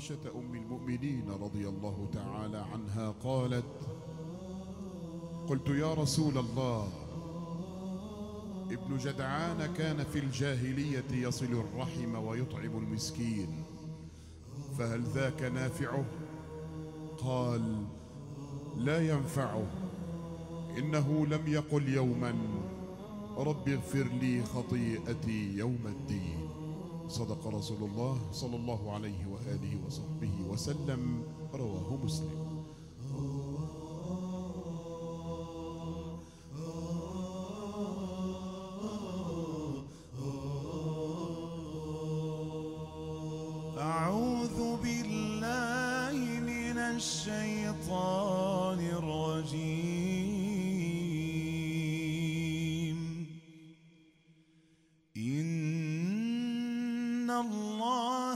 عائشة أم المؤمنين رضي الله تعالى عنها قالت: قلت يا رسول الله، ابن جدعان كان في الجاهلية يصل الرحم ويطعم المسكين، فهل ذاك نافعه؟ قال: لا ينفعه، إنه لم يقل يوما رب اغفر لي خطيئتي يوم الدين. صدق رسول الله صلى الله عليه وآله وصحبه وسلم، رواه مسلم. أعوذ بالله من الشيطان الرجيم. إن الله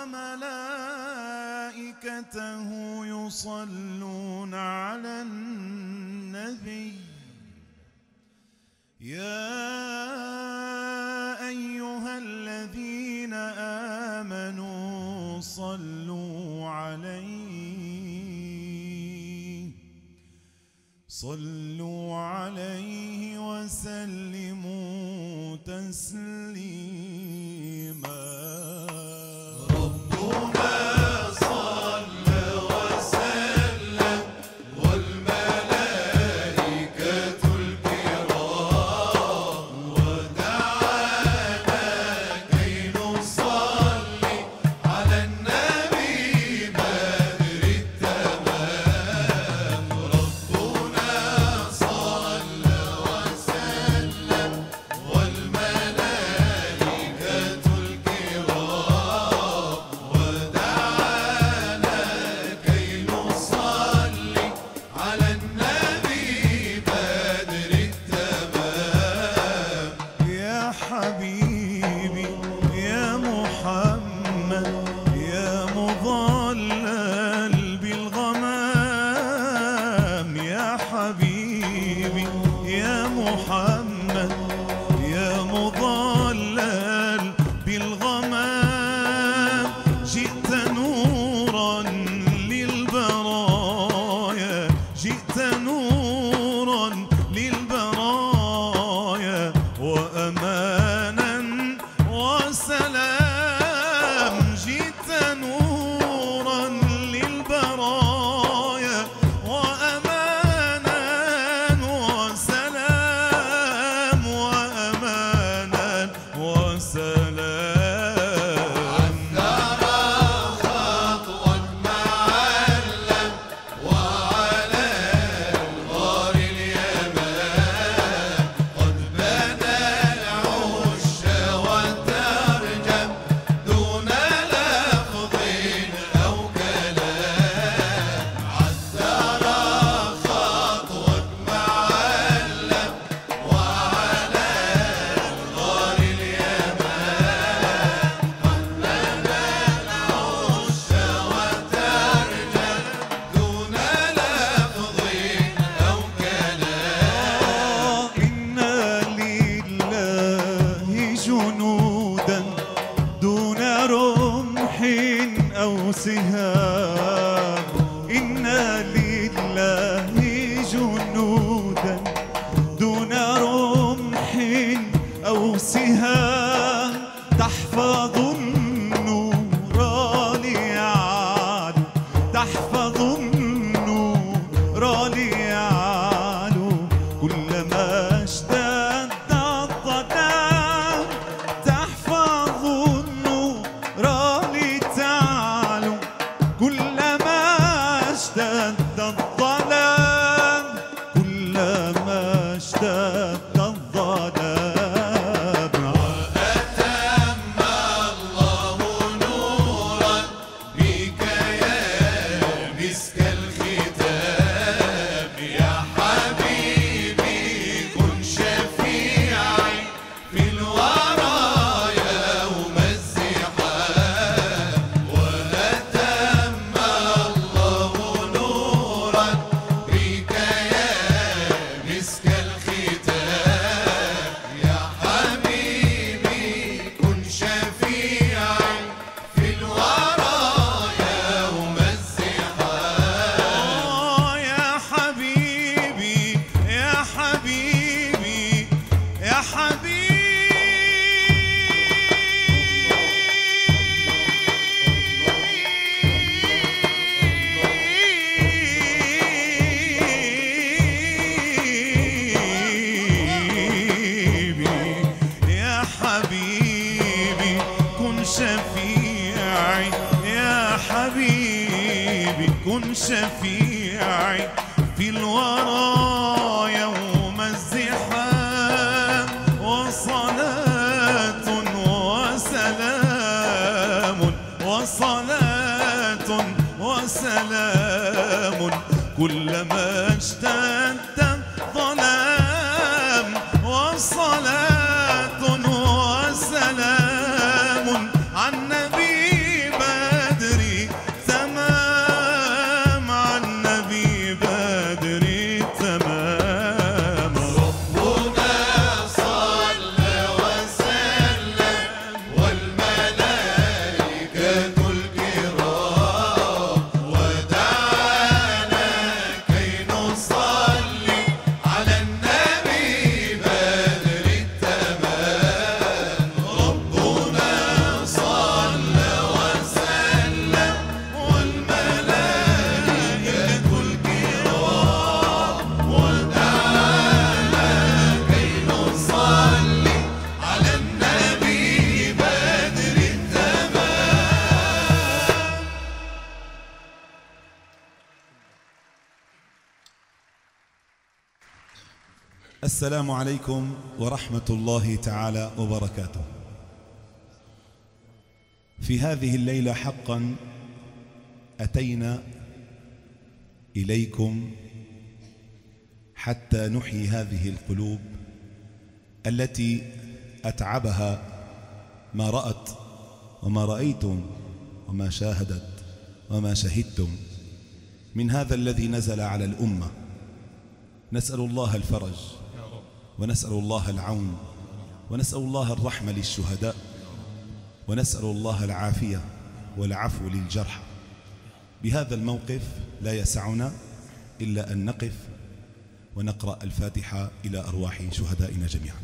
وملائكته يصلون على النبي يا أيها الذين آمنوا صلوا عليه وسلموا تسليما. ربنا صل وسلم والملائكة الكرام ودعانا كي نصلي على النبي بدر التمام. ربنا صل وسلم والملائكة الكرام ودعانا كي نصلي على النبي بدر التمام. يا حبيبي يا محمد يا مظلل بالغمام، يا حبيبي يا محمد يا مظلل بالغمام. جئت نورا للبرايا، جئت نورا للبرايا وأمانا وسلام. جئت نورا للبرايا وأمانا وسلام، وأمانا وسلام. عثر خطوة معلم وعلى الغار اليمان قد بنى العش وترجم دون لفظ أو كلام. عثر خطوة معلم وعلى الغار اليمان قد بنى العش وترجم دون لفظ أو كلام. إنا لله جنودا دون رمح أو سهام. إنا لله جنودا دون رمح أو سهام. تحفظ النور ليعلو، تحفظ النور ليعلو كلما اشتد الظلام. تحفظ النور لتعلو كلما اشتد الظلام، كلما اشتد الظلام. الشفيع في الورى يوم الزحام، وصلاة وسلام وصلاة وسلام كلما اشتد الظلام، وصلاة وسلام عن نبي بدر تمام، عن نبي بدر تمام. ربنا صلى وسلم والملائكة الكرام، ودعانا كي نصلي على النبي بدر التمام. ربنا صلى وسلم والملائكة الكرام، ودعانا كي نصلي على النبي بدر التمام. السلام عليكم ورحمة الله تعالى وبركاته. في هذه الليلة حقا أتينا إليكم حتى نحيي هذه القلوب التي أتعبها ما رأت وما رأيتم وما شاهدت وما شهدتم من هذا الذي نزل على الأمة. نسأل الله الفرج ونسأل الله العون ونسأل الله الرحمة للشهداء ونسأل الله العافية والعفو للجرحى. بهذا الموقف لا يسعنا إلا أن نقف ونقرأ الفاتحة إلى أرواح شهدائنا جميعا.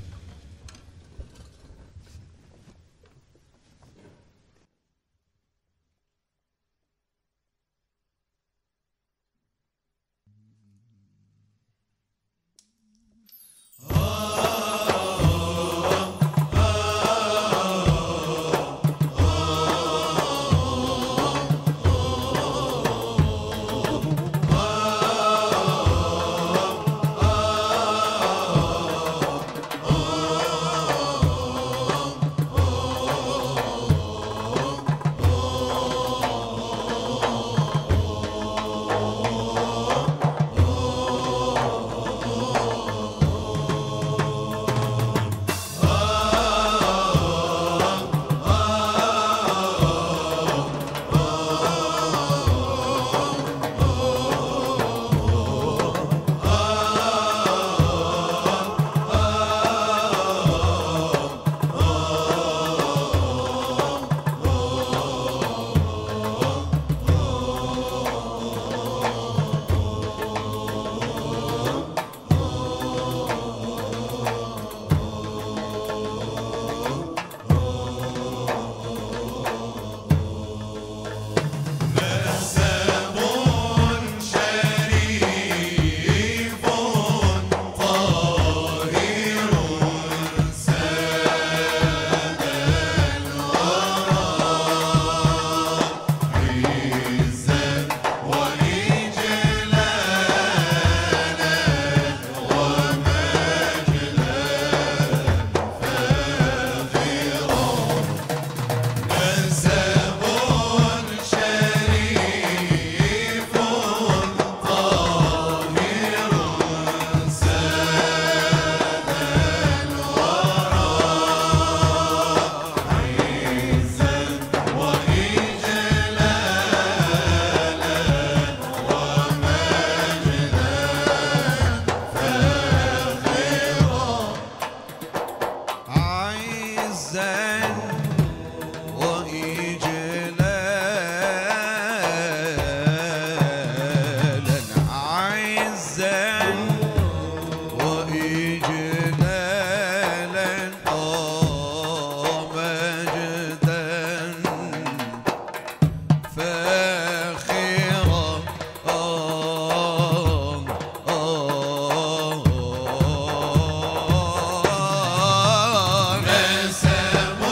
نسب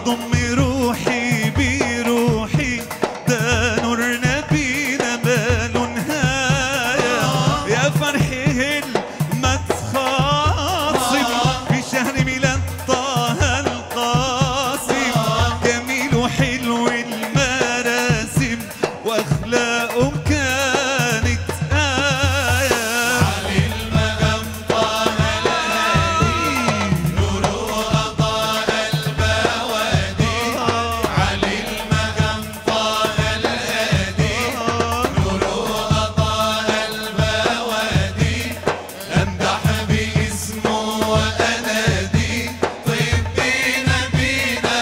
واضم روحي بروحي، ده نور نبينا ماله نهاية. يا فرحه المتخاصم في شهر ميلاد طه القاسم، جميل وحلو المراسم واخلاقه كانت آية. علي المقام طه الهادي، نوره أضاء البوادي. علي المقام طه الهادي، نوره أضاء البوادي. أمدح باسمه وأنادي، طبي نبينا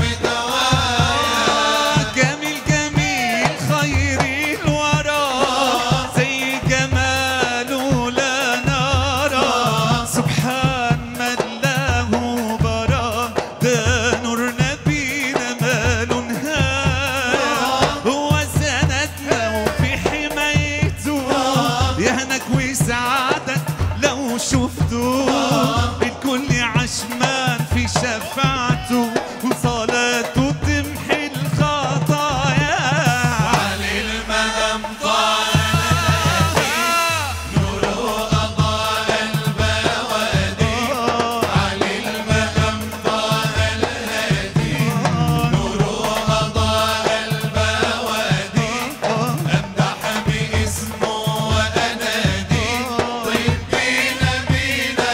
ودوايا. جميل جميل خير الورى، زي جماله لا نرى. سبحان من له برا، ده نور نبينا ماله نهاية. هو سندنا وفي حمايته، يهنك ويسعدك لو شفته. الكل عشمان في شفاعته، وصلاته تمحي الخطايا. علي المقام طه الهادي، نوره أضاء البوادي. علي المقام طه الهادي، نوره أضاء البوادي. أمدح باسمه وأنادي، طبي نبينا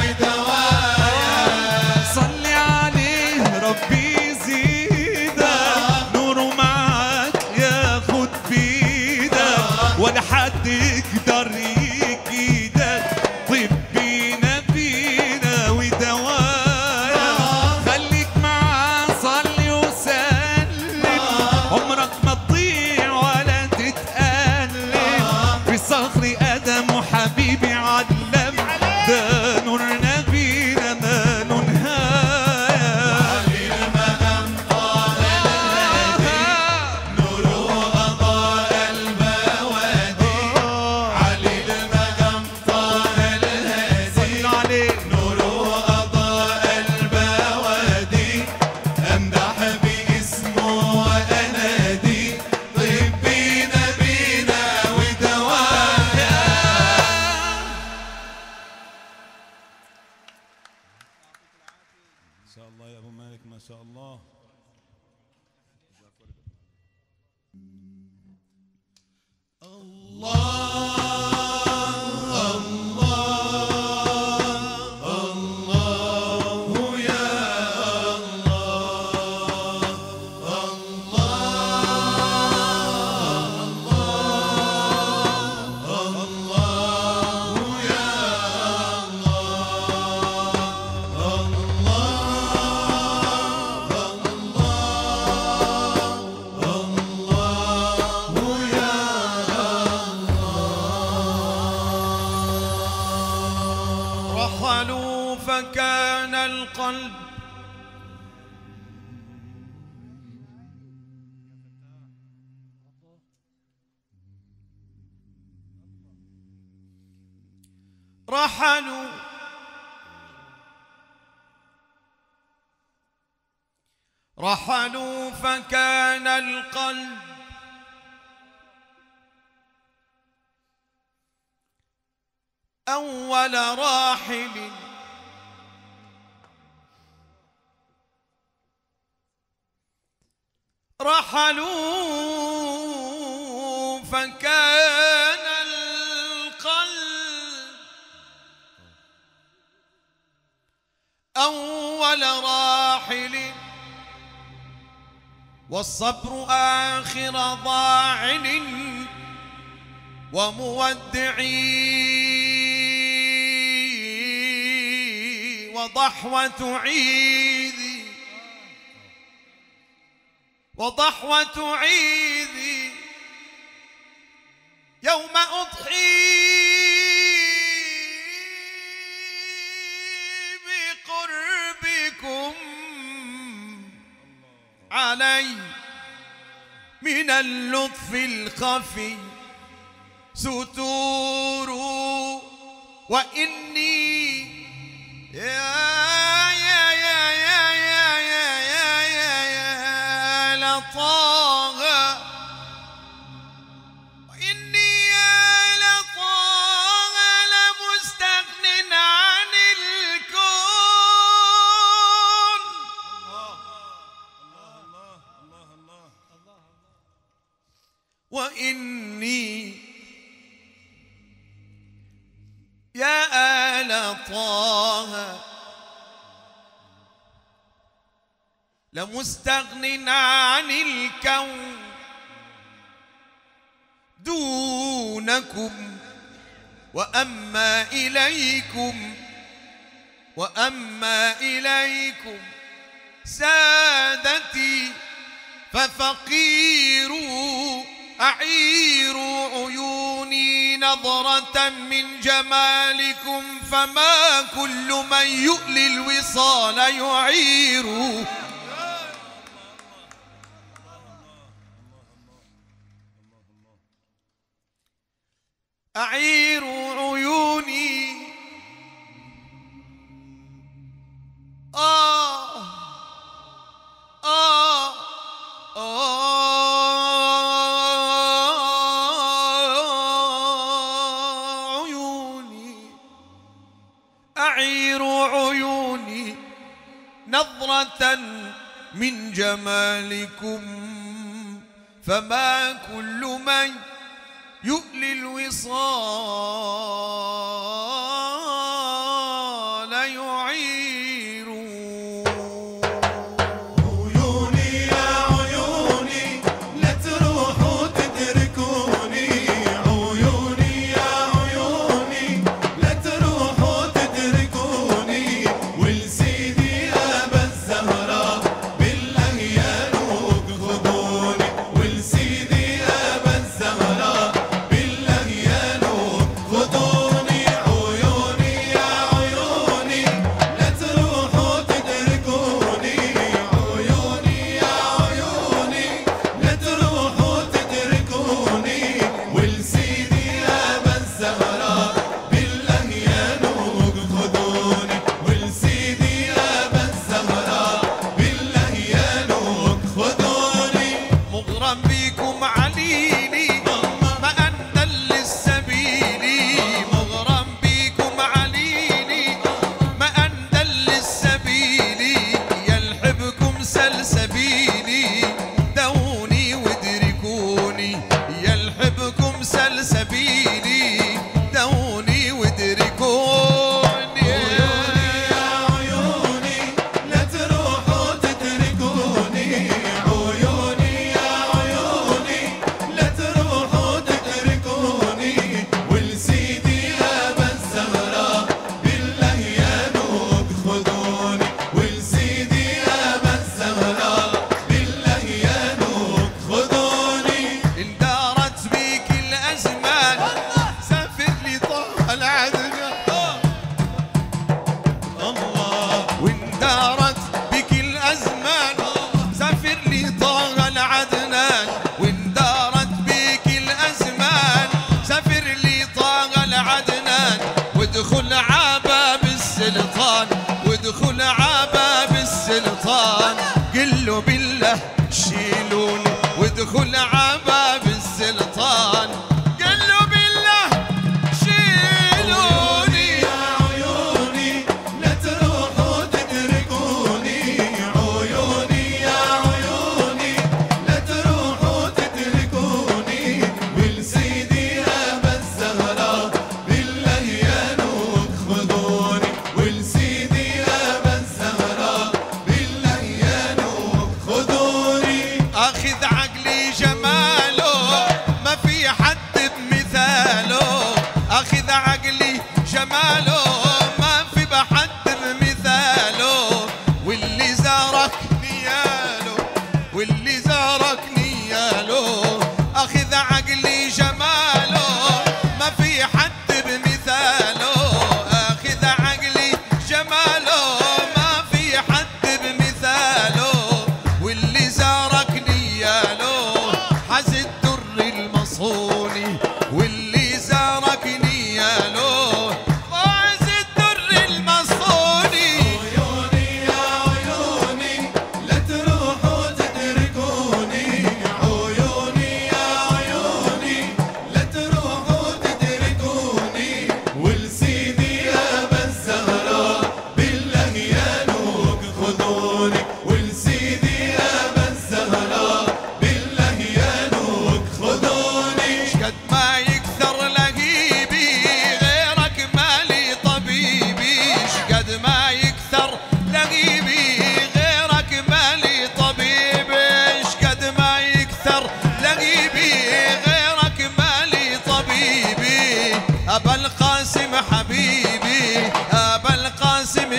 ودوايا. صلي عليه ربي يزيدك، نوره معاك ياخد بيدك، ولا حد يقدر يكيدك. طبي نبينا ودوايا، خليك معاه صلي وسلم، عمرك ما تضيع ولا تتألم. في صخر آدم وحبيبي علم، ده نور نبينا ماله نهاية. علي المقام طه الهادي، نوره أضاء البوادي. علي المقام طه الهادي، عليه نوره أضاء البوادي. أمدح باسمه وأنادي، طبي نبينا ودوايا. ما شاء الله يا ابو مالك، ما شاء الله. رحلوا فكان القلب رحلوا رحلوا فكان القلب أول راحل رحلوا فكان القلب أول راحل والصبر آخر ضاعن ومودعي وضحوة عيدي وضحوة عيدي يوم أضحي بقربكم علي من اللطف الخفي ستور وإني يا الله لمستغن عن الكون دونكم، وأما إليكم سادتي ففقيروا أعيروا عيوني نظرة من جمالكم، فما كل من يؤلي الوصال يعير. أعيروا عيوني عيوني، أعيروا عيوني نظرة من جمالكم، فما كل من يؤلي الوصال يعير. عيوني يا عيوني لا تروحوا تتركوني، عيوني يا عيوني لا تروحوا تتركوني، ولسيدي أبا الزهراء بالله يا نوق خذوني، ولسيدي أبا الزهراء بالله يا نوق خذوني. عيوني يا عيوني لا تروحوا تتركوني، عيوني يا عيوني لا تروحوا تتركوني، ولسيدي أبا الزهراء بالله يا نوق خذوني، ولسيدي أبا الزهراء بالله يا نوق خذوني. مغرم بكم عليلي ما أندل السبيلي، مغرم بكم عليلي ما أندل السبيلي، يلحبكم سلسبيلي دوني وادركوني، يلحبكم سلسبيلي دوني وادركوني. عيوني يا عيوني لا تروحوا تتركوني، عيوني يا عيوني لا تروحوا تتركوني، ولسيدي أبا الزهراء بالله يا نوق خذوني، ولسيدي أبا الزهراء بالله يا نوق خذوني. اندارت بيك الأزمان سافر لي طه العدنان، الله واندارت بك الأزمان سافر لي طه العدنان، واندارت بك الأزمان سافر لي طه العدنان، وادخل عباب السلطان، وادخل عباب السلطان، قل له بالله شيلوني، وادخل عباب السلطان قل له بالله شيلوني. يا عيوني لا تروحوا تتركوني، عيوني يا عيوني لا تروحوا تتركوني، ولسيدي أبا الزهراء بالله يا نوق خذوني، ولسيدي أبا الزهراء بالله يا نوق خذوني. أخذ عقلي جمال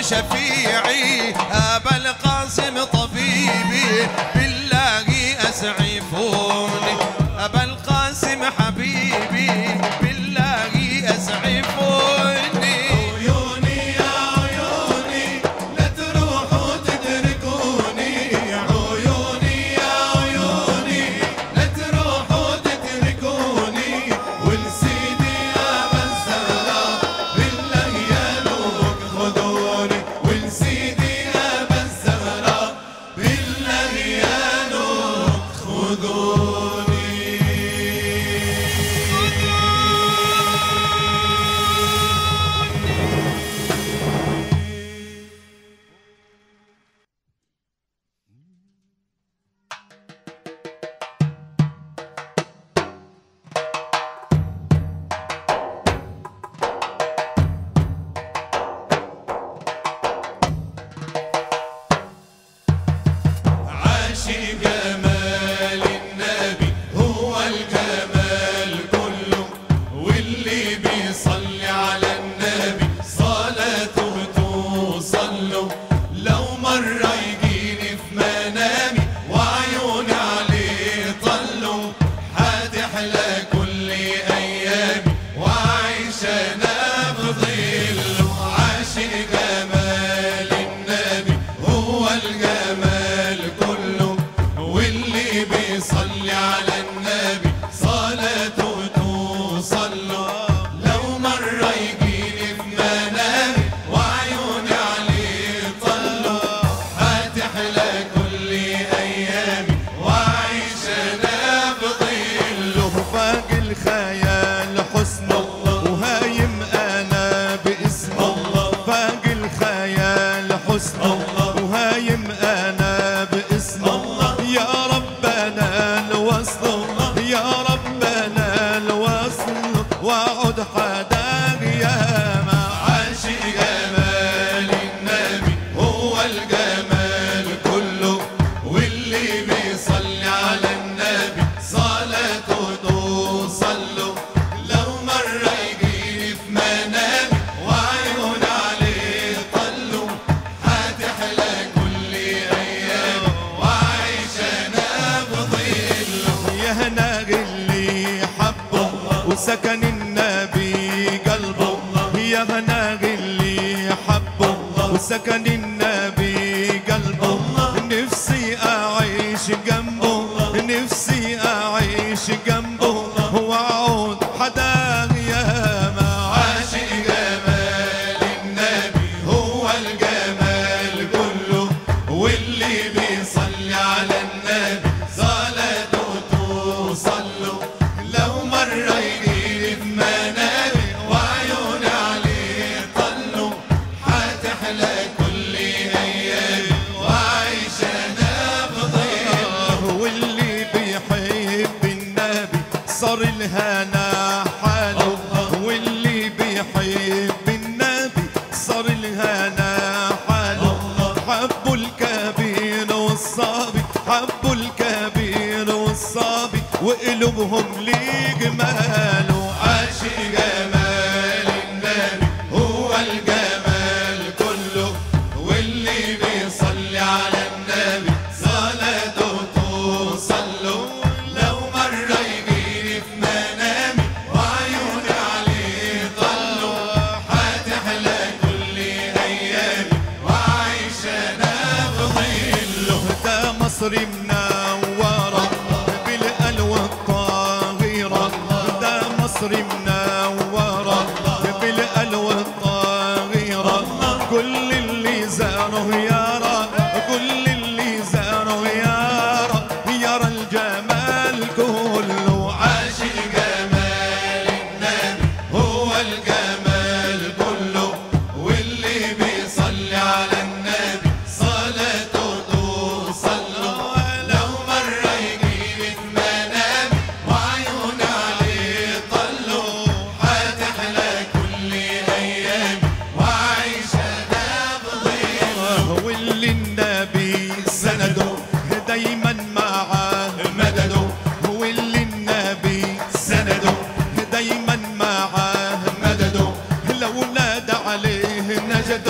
شفيعي أبا القاسم طبيبي بالله أسعفوني أبا القاسم حبيبي بالله أسعفوني عيوني يا عيوني لا تروحوا تتركوني عيوني يا عيوني لا تروحوا تتركوني ولسيدي أبا الزهراء بالله يا لوك خذوني ولسيدي أبا الزهراء بالله يا لوك خذوني عاشق جمال النبي هو الجمال كله واللي بيصلي على النبي صلاته توصل له لو مرة يجيني في منامي وعيوني عليه طلوا هتحلى كل أيامي وأعيش أنا بظله عاشق جمال النبي هو الجمال كله واللي بيصلي على النبي صلاته توصل له لو مرة يجيني في منامي وعيوني عليه طلوا هتحلى كل أيامي وأعيش أنا بظله باقي الخيال حسنه وهايم أنا باسمه باقي الخيال حسنه وهايم أنا باسمه يا ربنا الوصل يا ربنا الوصل واعد حداك يا ما عاشق جمال النبي هو الجمال كله واللي بيصلي على النبي صلاته توصل له لو مرة يجيني في منامي وعيون عليه طلوا هتحلى كل أيامي وأعيش أنا بظله يا هنا اللي حبه وسكن النبي قلبه يا هنا اللي حبه وسكن النبي قلبه نفسي أعيش جنبه نفسي أعيش جنبه وأعود حداه يا ما عاشق جمال النبي هو الجمال كله واللي بيصلي على النبي صلاته توصل له لو مرة يجيني في منامي وعيوني عليه طلوا هتحلى كل أيامي وأعيش أنا بظله واللي بيحب النبي صار الهنا حاله واللي بيحب النبي صار الهنا حاله حبوا الكبير والصبي حبوا الكبير والصبي وقلوبهم لجماله عاشق جمال النبي هو الجمال كله واللي بيصلي على النبي صلاته توصل له لو مرة يجيني في منامي وعيوني عليه طلوا هتحلى كل أيامي وأعيش أنا بظله ده مصر منورة بالألوى الطاهرة ده مصر منورة بالألوى الطاهرة كل اللي زاره يرى كل اللي زاره يرى الجمال كله عاشق جمال النبي هو الجمال كله واللي بيصلي على النبي صلاته توصل له لو مرة يجيني في منامي وعيوني عليه طلوا هتحلى كل أيامي وأعيش أنا بظله واللي النبي سنده دايما معاه مدده واللي النبي سنده دايما معاه مدده لو نادى عليه نجده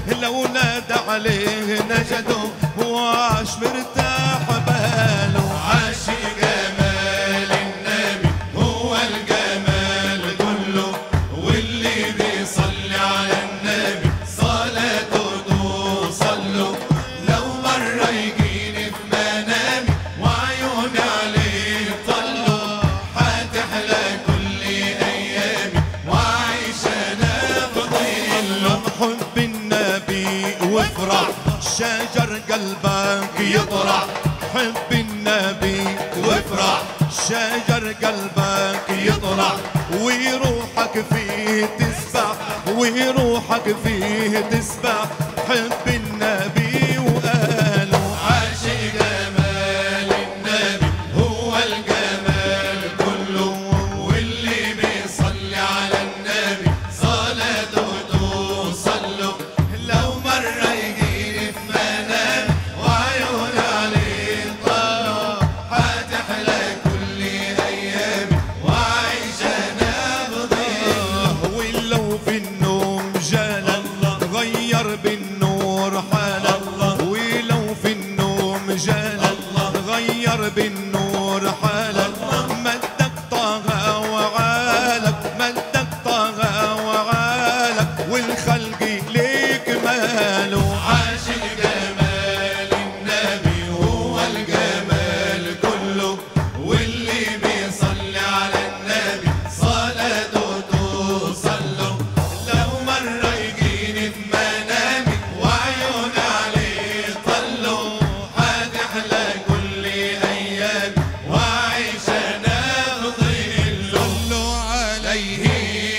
لو نادى عليه نجده وعاش مرتاح باله. عاشق جمال النبي هو الجمال كله، واللي بيصلي على النبي صلاته توصله. لو مرة يجيني في منامي وعيوني عليه طلوا، هتحلى كل أيامي وأعيش أنا بضله. حب النبي وافرح شجر قلبك يطرح، حب النبي وافرح شجر قلبك يطرح، وروحك فيه تسبح وروحك فيه تسبح. حب النبي وقاله عاشق جمال النبي هو الجمال كله، واللي بيصلي على النبي صلاته توصله. لو مرة يجيني في منام وعيوني عليه طلوا، هتحلى كل أيامي وأعيش أنا بضله. ولو في النوم جالك غير بالنور حالك، ولو في النوم جالك غير بالنور حالك. مدك طه وعالك، مدك طه وعالك، والخلق ليك ماله. عاشق جمال النبي هو الجمال كله، واللي بيصلي على النبي صلاته توصله. لو مرة يجيني في منامي وعيوني عليه طلوا، هتحلى كل أيامي وأعيش أنا بظله. صلوا عليه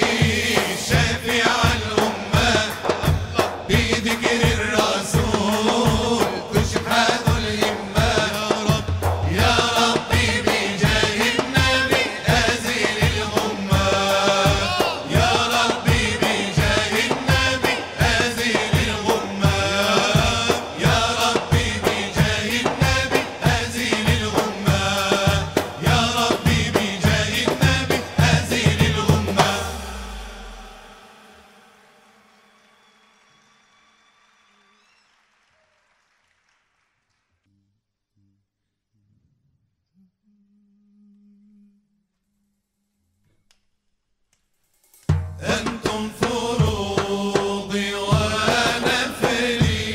شافع الأمة بذكر الرسول تشحذ الهمة. يا ربي بجاه النبي أزل الغمة، يا ربي بجاه النبي أزل الغمة، يا ربي بجاه النبي أزل الغمة، يا ربي بجاه النبي أزل الغمة. أنتم فروضي ونفلي،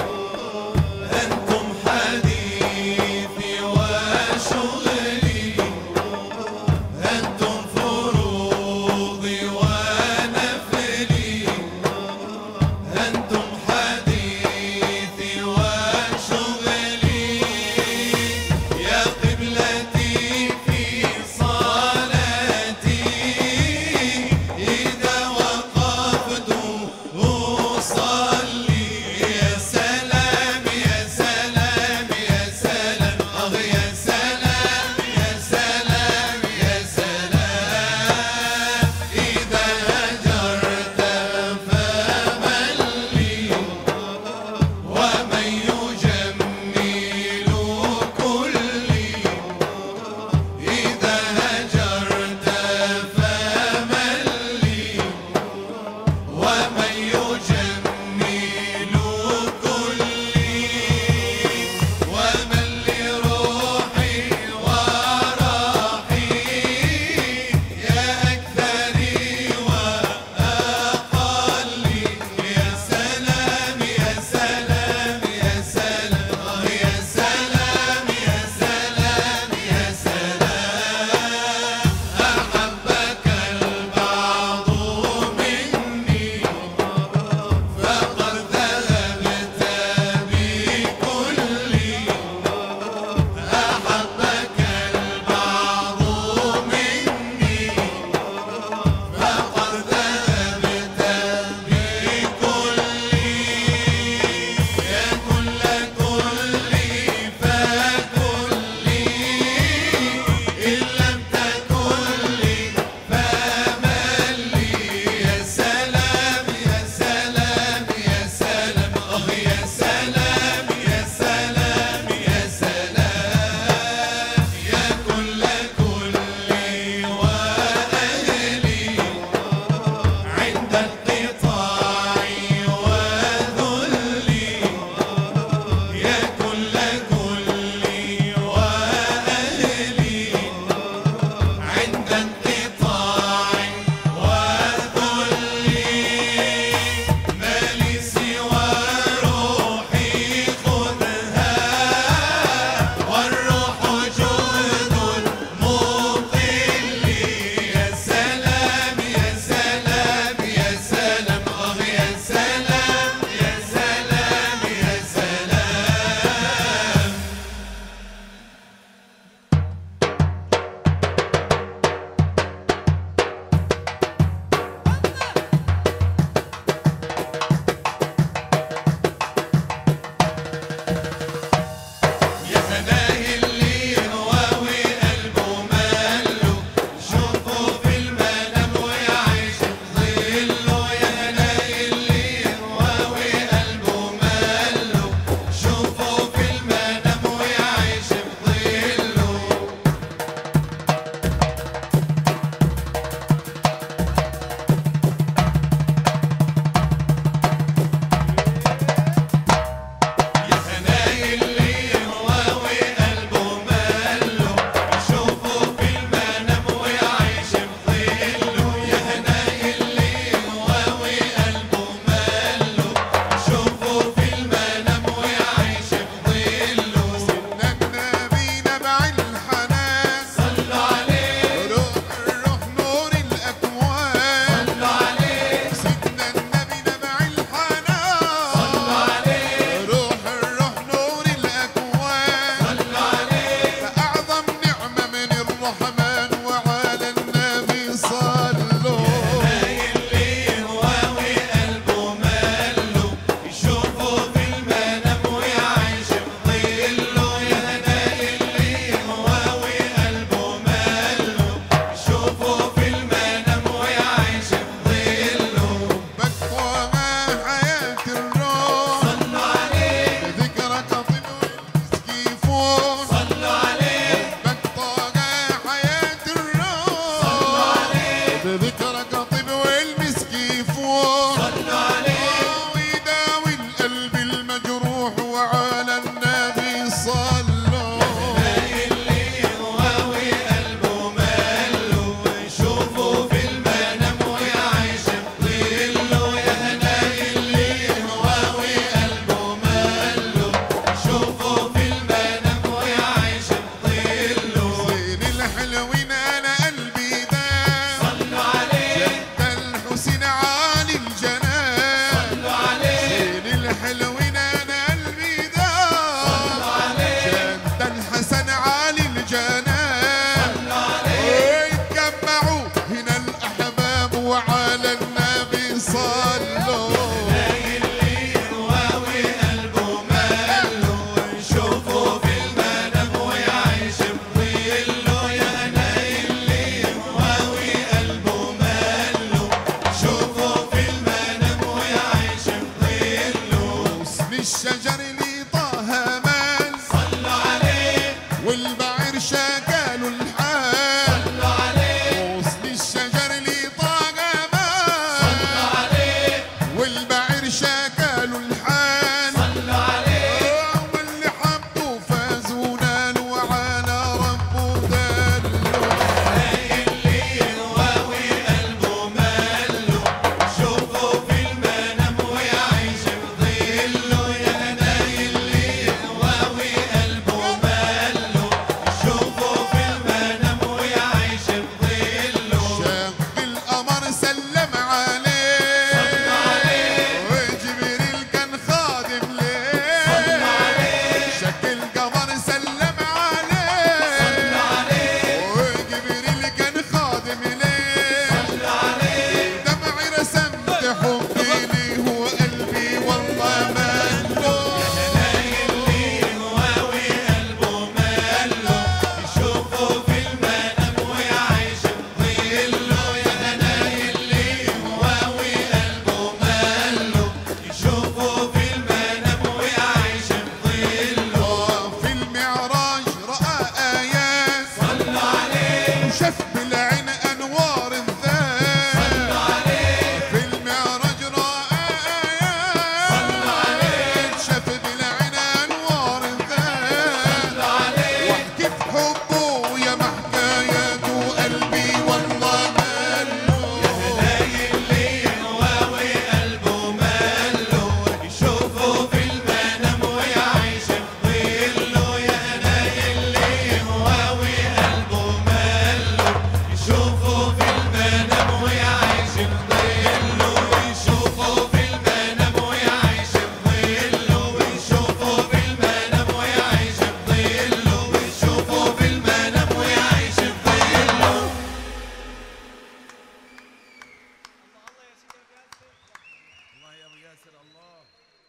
أنتم حديثي وشغلي، أنتم فروضي ونفلي، أنتم حديثي وشغلي. يا قبلتي في صلاتي، إذا وقفت أصلي. يا سلام يا سلام يا سلام، يا سلام يا سلام يا سلام. إذا هجرت فمن لي، الشجر اللي طه مال صلوا عليه والبعير شكاله الحال صلوا عليه وصل الشجر اللي طه مال صلوا عليه والبعير شكاله الحال صلوا عليه واللي حبوا فازوا نالوا على ربه دلوا اللي يهواوي قلبه ماله شوفوا في المنام ويعيش بظله يا هناي اللي يهواوي قلبه ماله شوفوا في المنام ويعيش بظله شاف القمر سلم عليه صلوا عليه وجبريل كان خادم ليه صلوا عليه شك القمر سلم عليه صلوا عليه وجبريل كان خادم ليه صلوا عليه دمعي رسمت حبي ليه وقلبي والله ماله هناي اللي يهواوي قلبه ماله يشوفه في المنام ويعيش بظله يا هناي اللي يهواوي قلبه ماله يشوفه في المنام ويعيش بظله في المعراج رأى آيات صلوا عليه وشاف بالعين أنوار الذات صلوا عليه في المعراج رأى آيات صلوا عليه شاف بالعين أنوار الذات صلوا عليه واحكي في حبه يا محكاياته قلبي والله ماله هناي اللي يهواوي قلبه ماله يشوفه في المنام ويعيش بظله يا هناي اللي يهواوي قلبه ماله يشوفه في المنام ويعيش بظله ويشوفه في المنام ويعيش بظله ويشوفه في المنام ويعيش بظله ويشوفه في المنام ويعيش بظله الله يا ابو ياسر الله.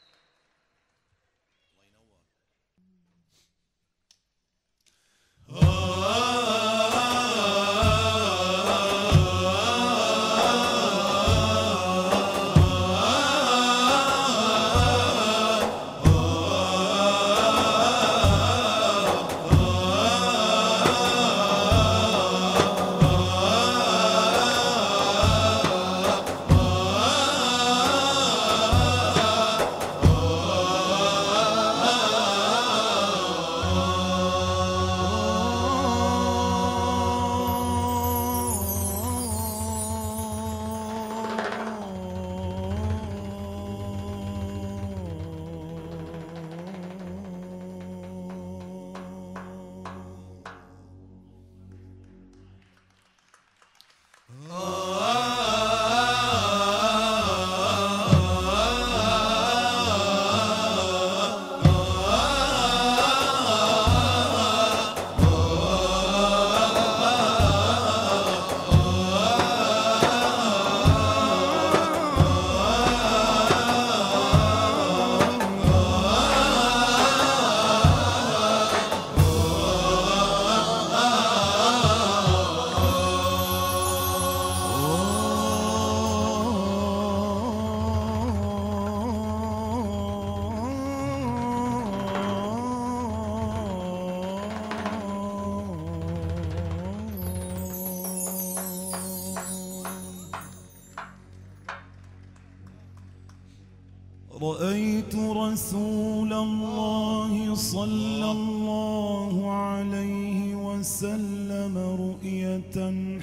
رأيت رسول الله صلى الله عليه وسلم رؤية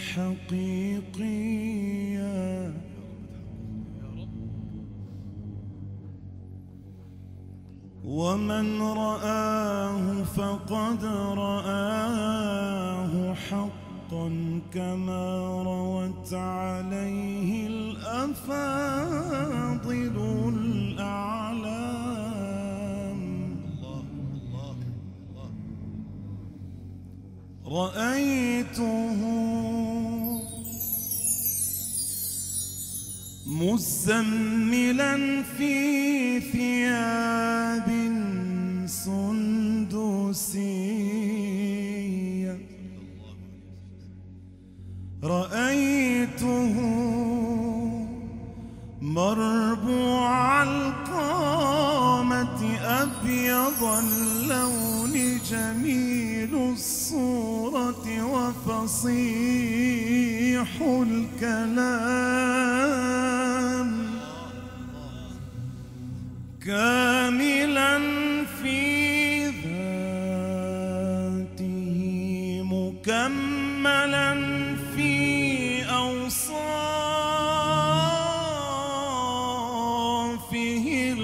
حقيقية ومن رآه فقد رآه حقا كما روت عليه الأفاضل الأعلام رأيته مزملا في ثياب سندسية رأيته مربوع القامة فصيح الكلام كاملا في ذاته مكملا في أوصافه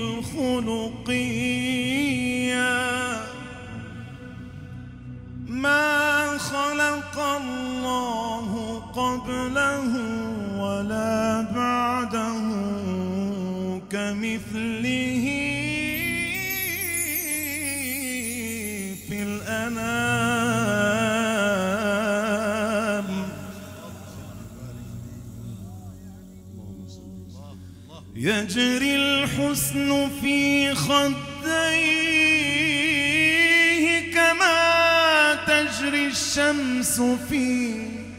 الخلقية ما خلق الله قبله ولا بعده كمثله في الأنام يجري الحسن في خديه كما تجري الشمس في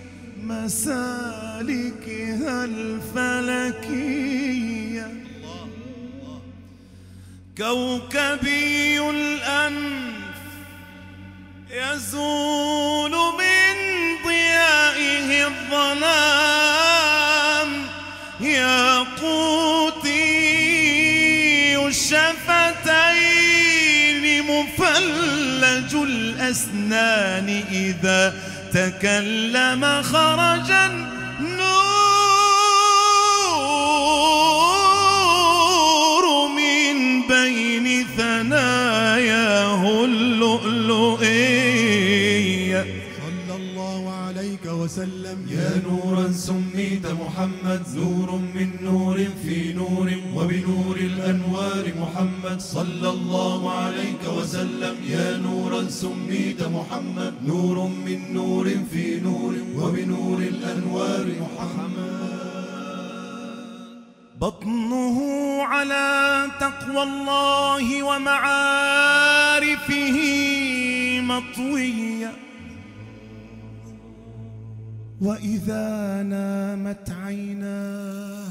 مسالكها الفلكية كوكبي الأنف يزول من ضيائه الظلام ياقوتي الشفتين مفلج الأسنان إذا تكلم خرج النور من بين ثناياه اللؤلؤية صلى الله عليك وسلم يا نورا سميت محمد نور من نور في نور وبنور الأنوار محمد صلى الله عليك وسلم يا نورا سميت محمد نور من نور في نور وبنور الأنوار محمد بطنه على تقوى الله ومعارفه مطوية وإذا نامت عيناه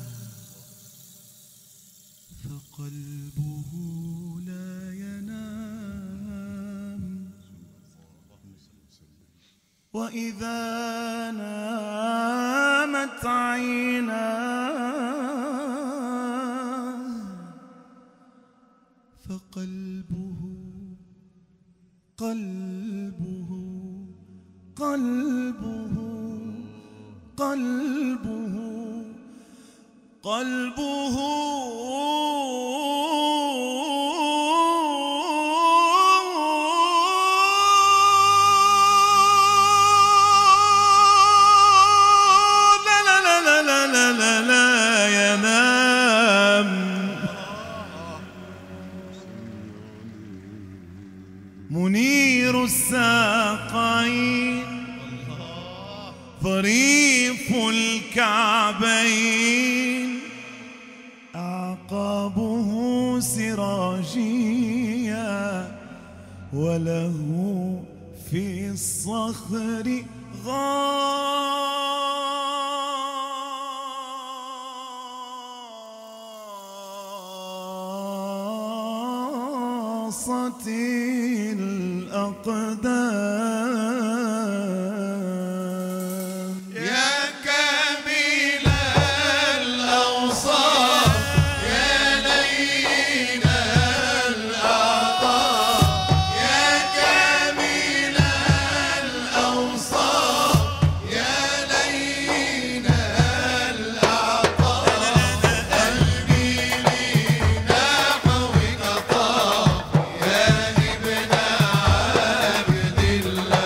فقلبه لا ينام وإذا نامت عيناه فقلبه قلبه قلبه قلبه قلبه لا ينام منير الساقين ظريف الكعبين أعقابه سراجية وله في الصخر غاصة الأقدام يا كامل الأوصاف يا لين الأعطاء يا كامل الأوصاف يا لين الأعطاء قلبي لنحوك طاف يا ابن عبد الله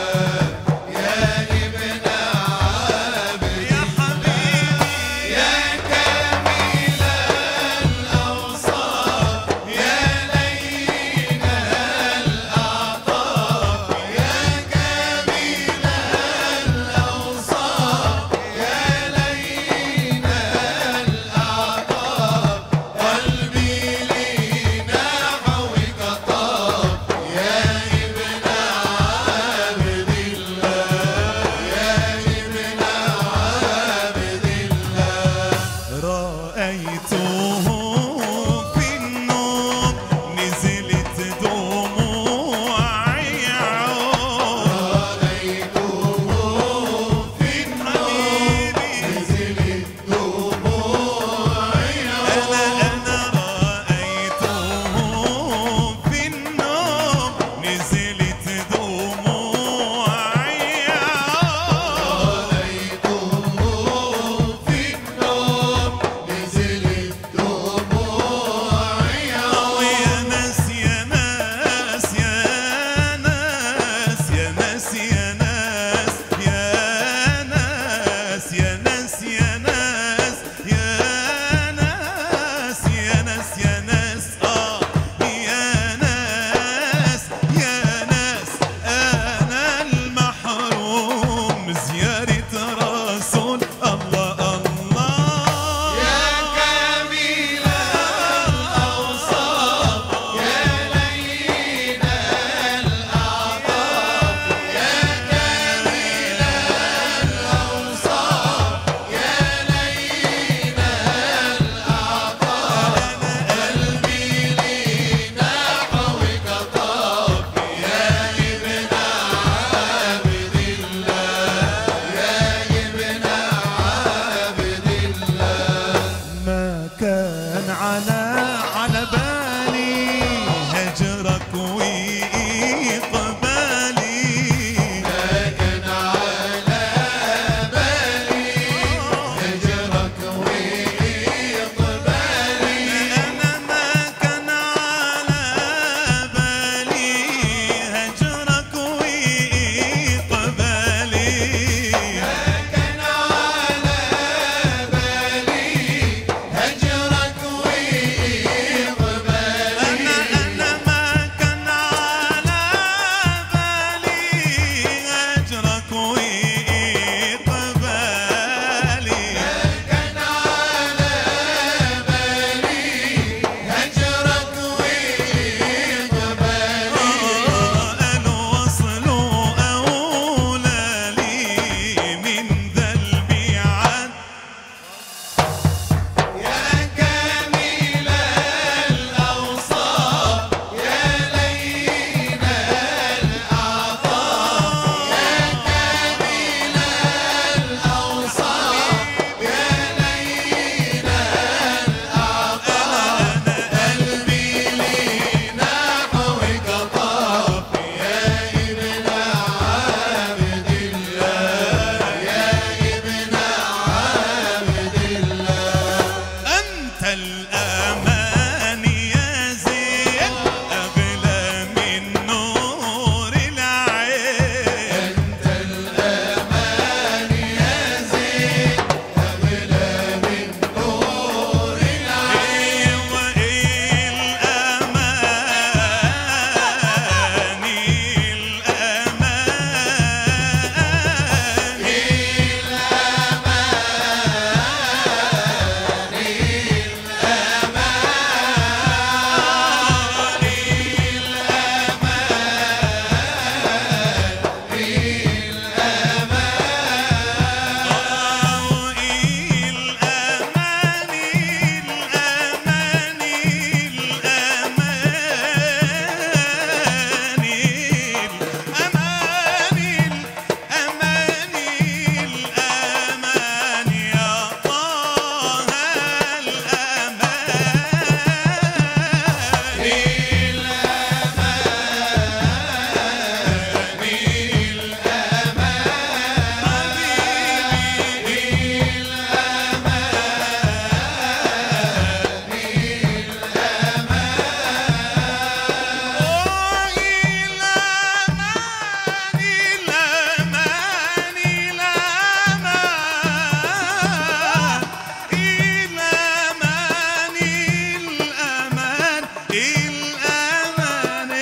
الأمان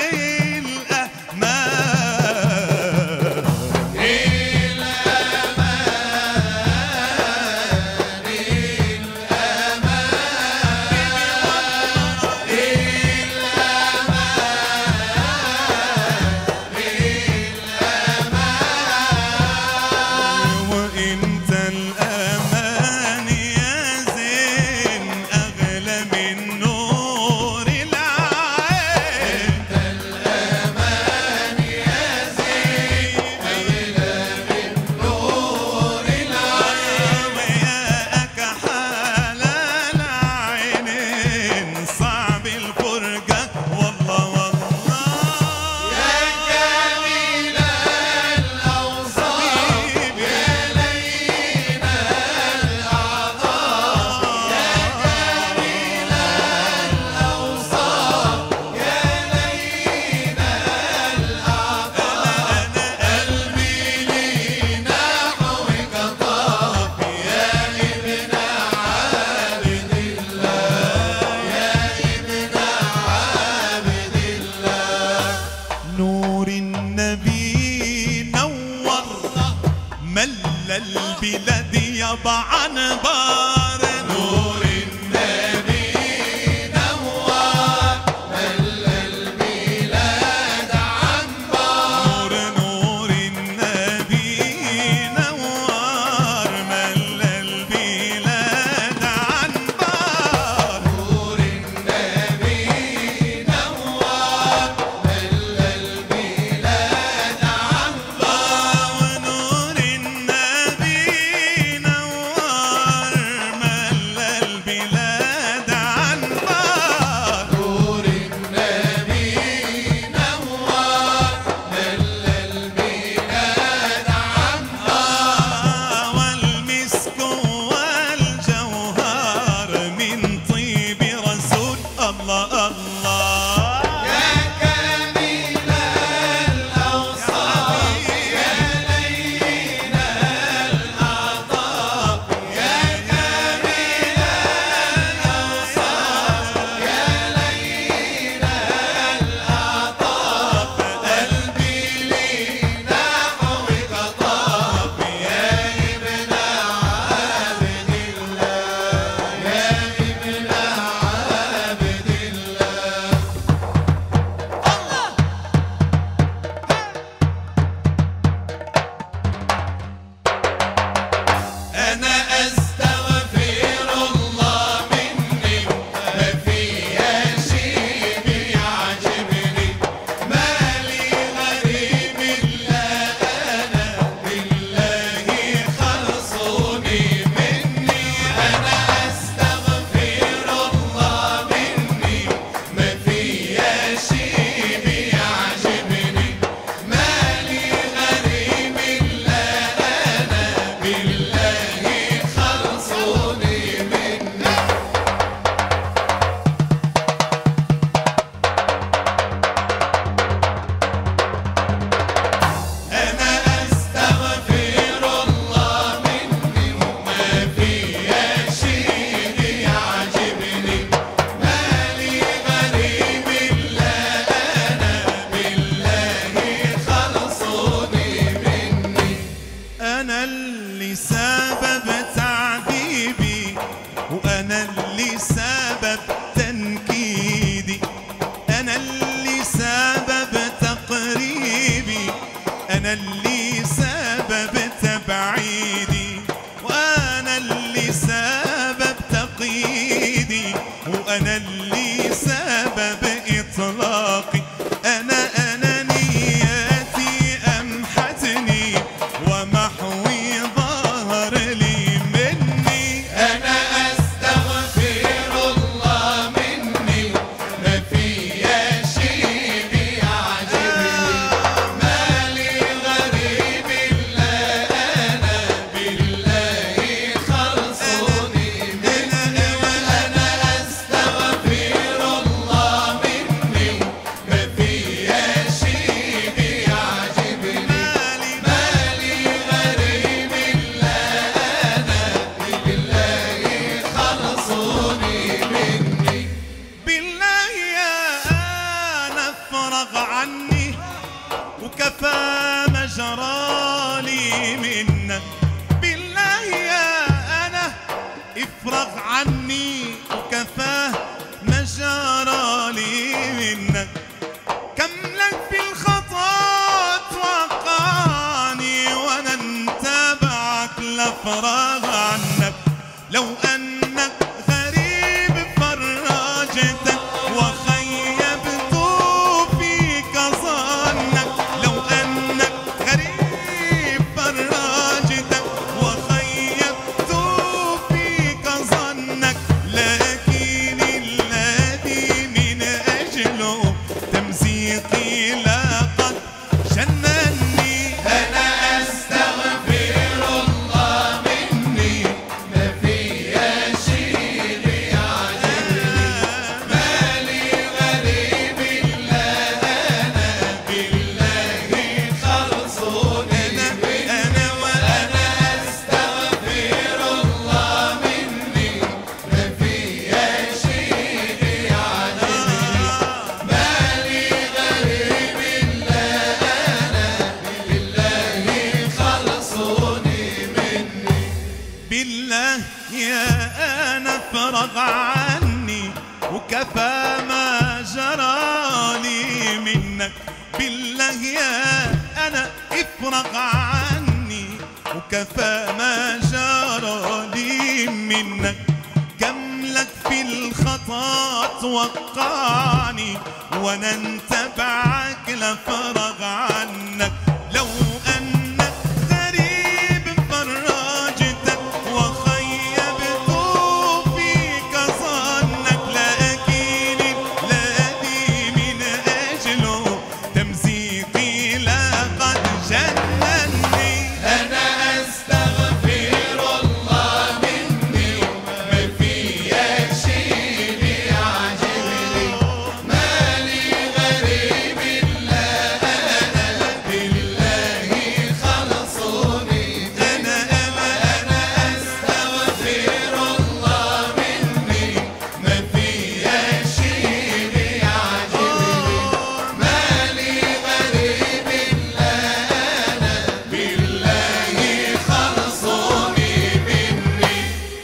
وانت الأمان يا زين أغلى من نور العين. انت الأمان يا زين أغلى من نور العين. وياك حال العينين صعب الفرقة والله والله. يا جميل الأوصاف يا لين الأعضاء. يا جميل الأوصاف يا لين الأعضاء. قلبي لنحوك طاف يا ابن عابد الله. يا ابن عابد الله. نور النبي نور مل البلاد يضع عنبار. نور النبي نور مل البلاد عنبار. نور النبي نور مل البلاد عنبار. نور النبي نور مل البلاد عنبار. ونور النبي نور افرغ عني وكفى ما جرالي منك. بالله يا انا افرغ عني وكفى ما جرالي منك. كم لك في الخطا توقعني وانا انتبعك لافرغ عنك. لو انك غريب فرجتك وخيبت فيك ظنك. لو انك غريب فرجتك وخيبت فيك ظنك. لكن الذي من اجله تمزيقي لقد جنني. أنا أستغفر الله مني ما فيا شيء بيعجبني. مالي غريب إلا أنا بالله خلصوني مني. وأنا أستغفر الله مني ما فيا شيء بيعجبني. مالي غريب إلا أنا بالله خلصوني مني. بالله يا أنا فرغ عني وكفى ما جرالي منك. بالله يا أنا افرغ عني وكفى ما جرالي منك. كم لك في الخطا توقعني وانا انتبعك لفرغ عنك. لو انك غريب فرجتك وخيبت فيك ظنك. لكن الذي من اجله تمزيقي لقد جنني. أنا أستغفر الله مني ما فيا شيء بيعجبني. مالي غريب إلا أنا بالله خلصوني. أنا أستغفر الله مني ما فيا شيء بيعجبني. مالي غريب إلا أنا بالله خلصوني مني.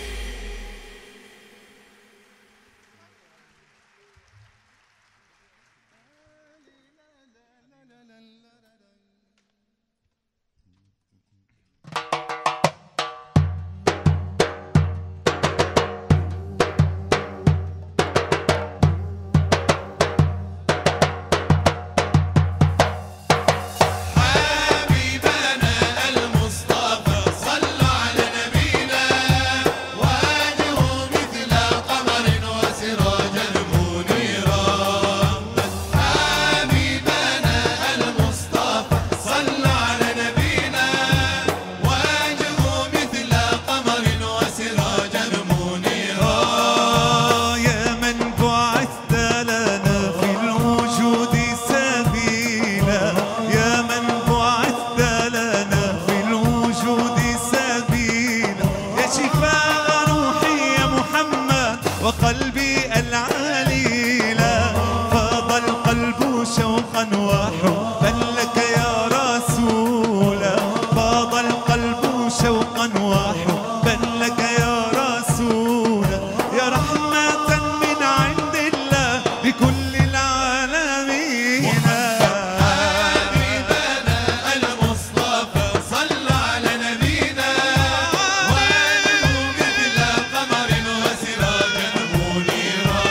حبيبنا المصطفى صلوا على نبينا. وجهه مثل قمر وسراجا منيرا. حبيبنا المصطفى صلوا على نبينا. وجهه مثل قمر وسراجا منيرا. يا من بعثت لنا في الوجود سبيلا. يا من بعثت لنا في الوجود سبيلا. يا شفاء روحي يا محمد وقلبي العليلا. فاض القلب شوقا وحبا لك يا رسولا. فاض القلب شوقا وحبا لك يا رسولا. يا رحمة من عند الله لكل العالمين. حبيبنا المصطفى صلى على نبينا. وجهه مثل قمر وسراجا منيرا.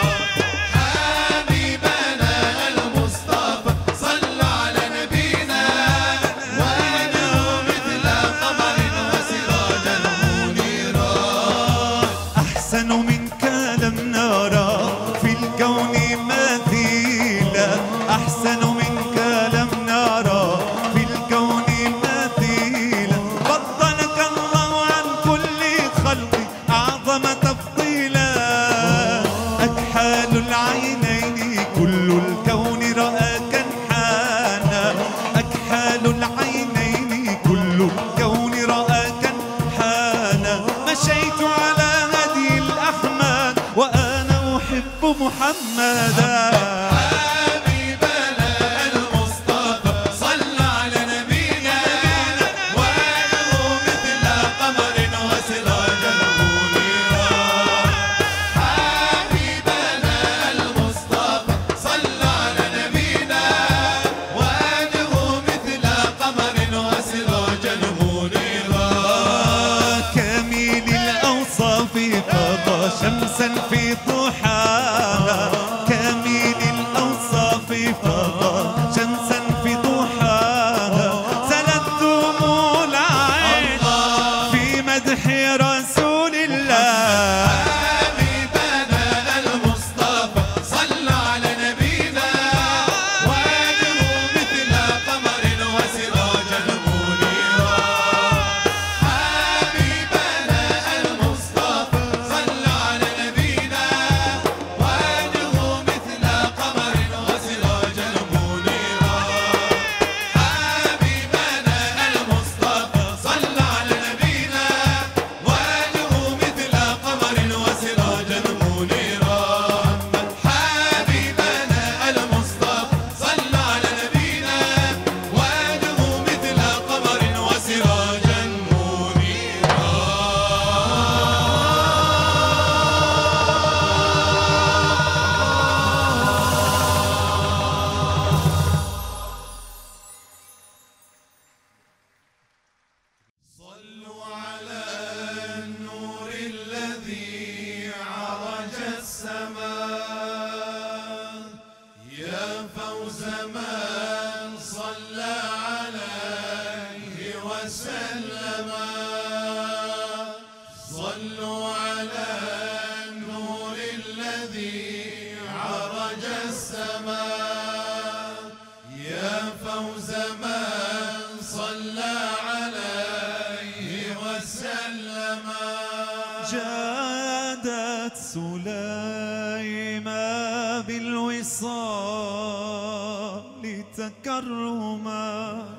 حبيبنا المصطفى صلى على نبينا. وجهه مثل قمر وسراجا منيرا. أحسن منك لم نرى في الكون مثيلا. أحسن منك لم نرى في الكون مثيلا. فضلك الله عن كل خلق أعظم تفضيلا. أكحال العينين كل الكون رآك انحانا. أكحال العينين كل الكون رآك انحانا. مشيت على هدي الأحمد وأنا أحب محمدا. حبيبنا فوز من صلى عليه وسلم. صلوا على النور الذي عرج السماء. يا فوز من صلى عليه وسلم. جادت سليمة بالوصال تكرما،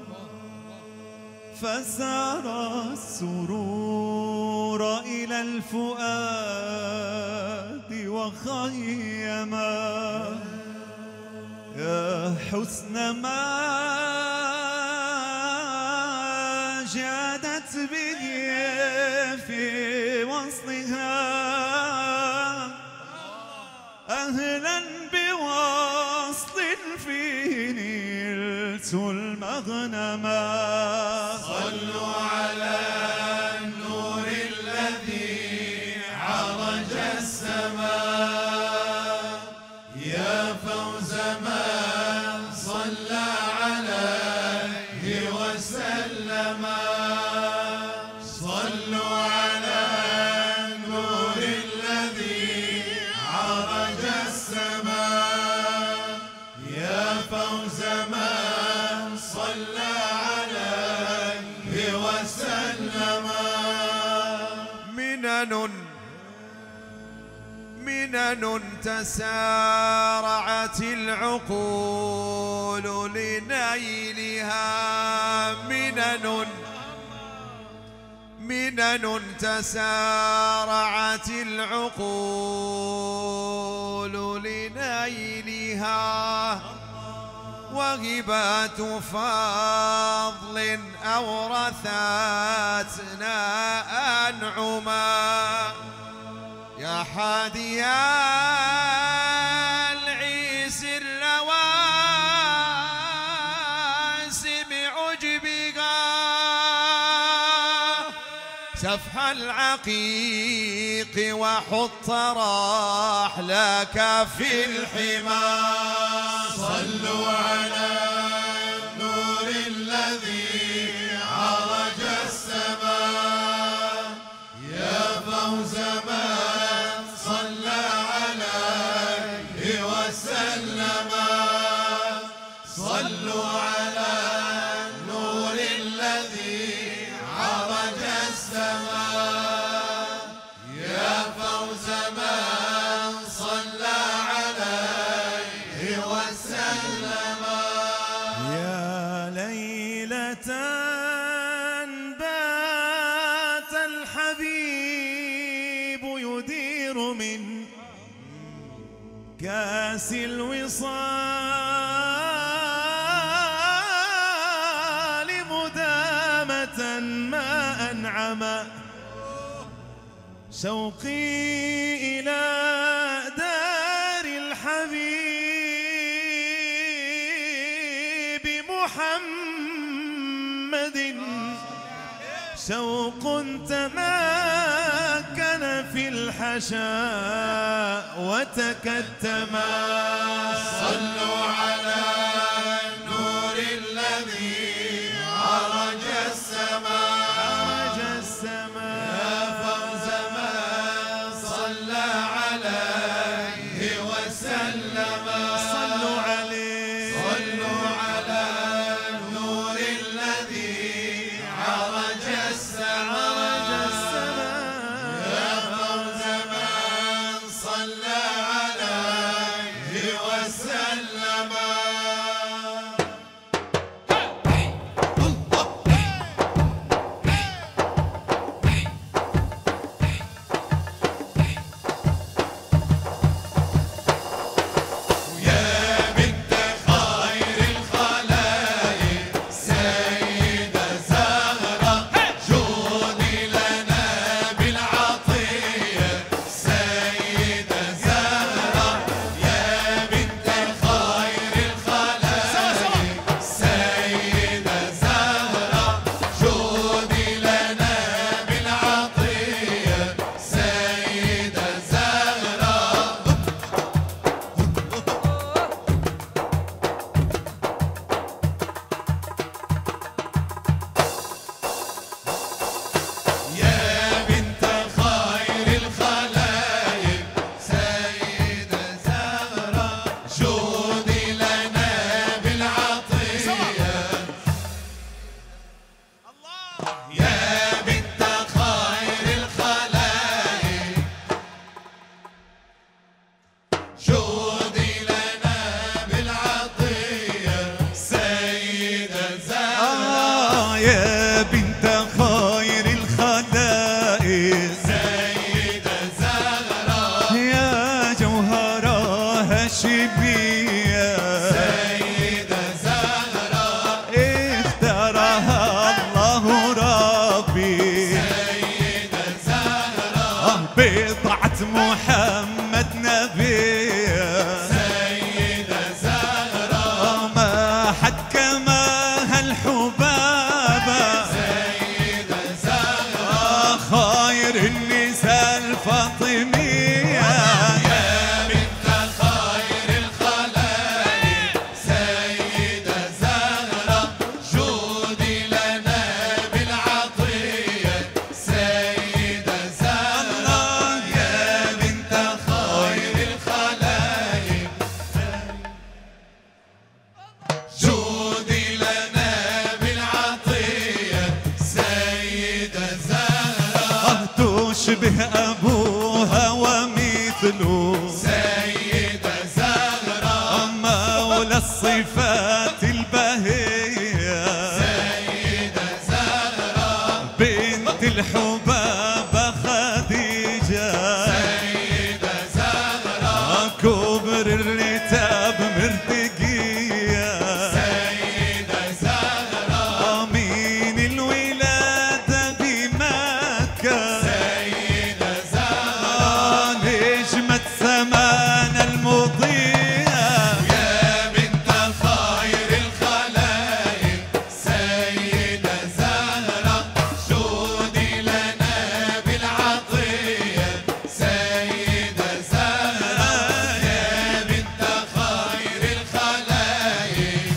فسار السرور إلى الفؤاد وخيما. يا حسن ما جادت به في وصلها، أهلا بوصل فيه نلت المغنما. صلوا على النور الذي عرج السماء. يا فوز من صلى عليه وسلم. صلوا على النور الذي عرج السماء. يا فوز من صلى عليه وسلم. منن تسارعت العقول لنيلها. منن تسارعت العقول لنيلها، وهبات فضل أورثتنا أنعما. يا حادي العيس الرواسم عجبها، سفح العقيق وحط رحلك في الحمى. صلوا على النور الذي عرج السماء. يا فوز من صلى عليه وسلم. صلوا على النور الذي عرج السماء. يا فوز من صلى عليه وسلم. يا ليلة بات الحبيب يدير من كاس الوصال مدامة ما أنعم. شوقي إلى دار الحبيب محمد، شوق تمكن في الحشاء وتكتما. صلوا على النور الذي عرج السماء. يا فوز من صلى عليه وسلم. صلوا عليه. صلوا على النور الذي عرج السماء. يا فوز من صلى عليه وسلم. تشبه أبوها ومثله سيدة زهرة مولى الصفات البهية سيدة زهرة بنت الحبابة خديجة سيدة زهرة كبر الرتاب مرتقية سيدة زهرة أمين الولادة بمكة سيدة زهرة نجمة زمان المضيئة يا بنت خير الخلائق سيدة زهرة شودي لنا بالعطية سيدة زهرة يا بنت خير الخلائق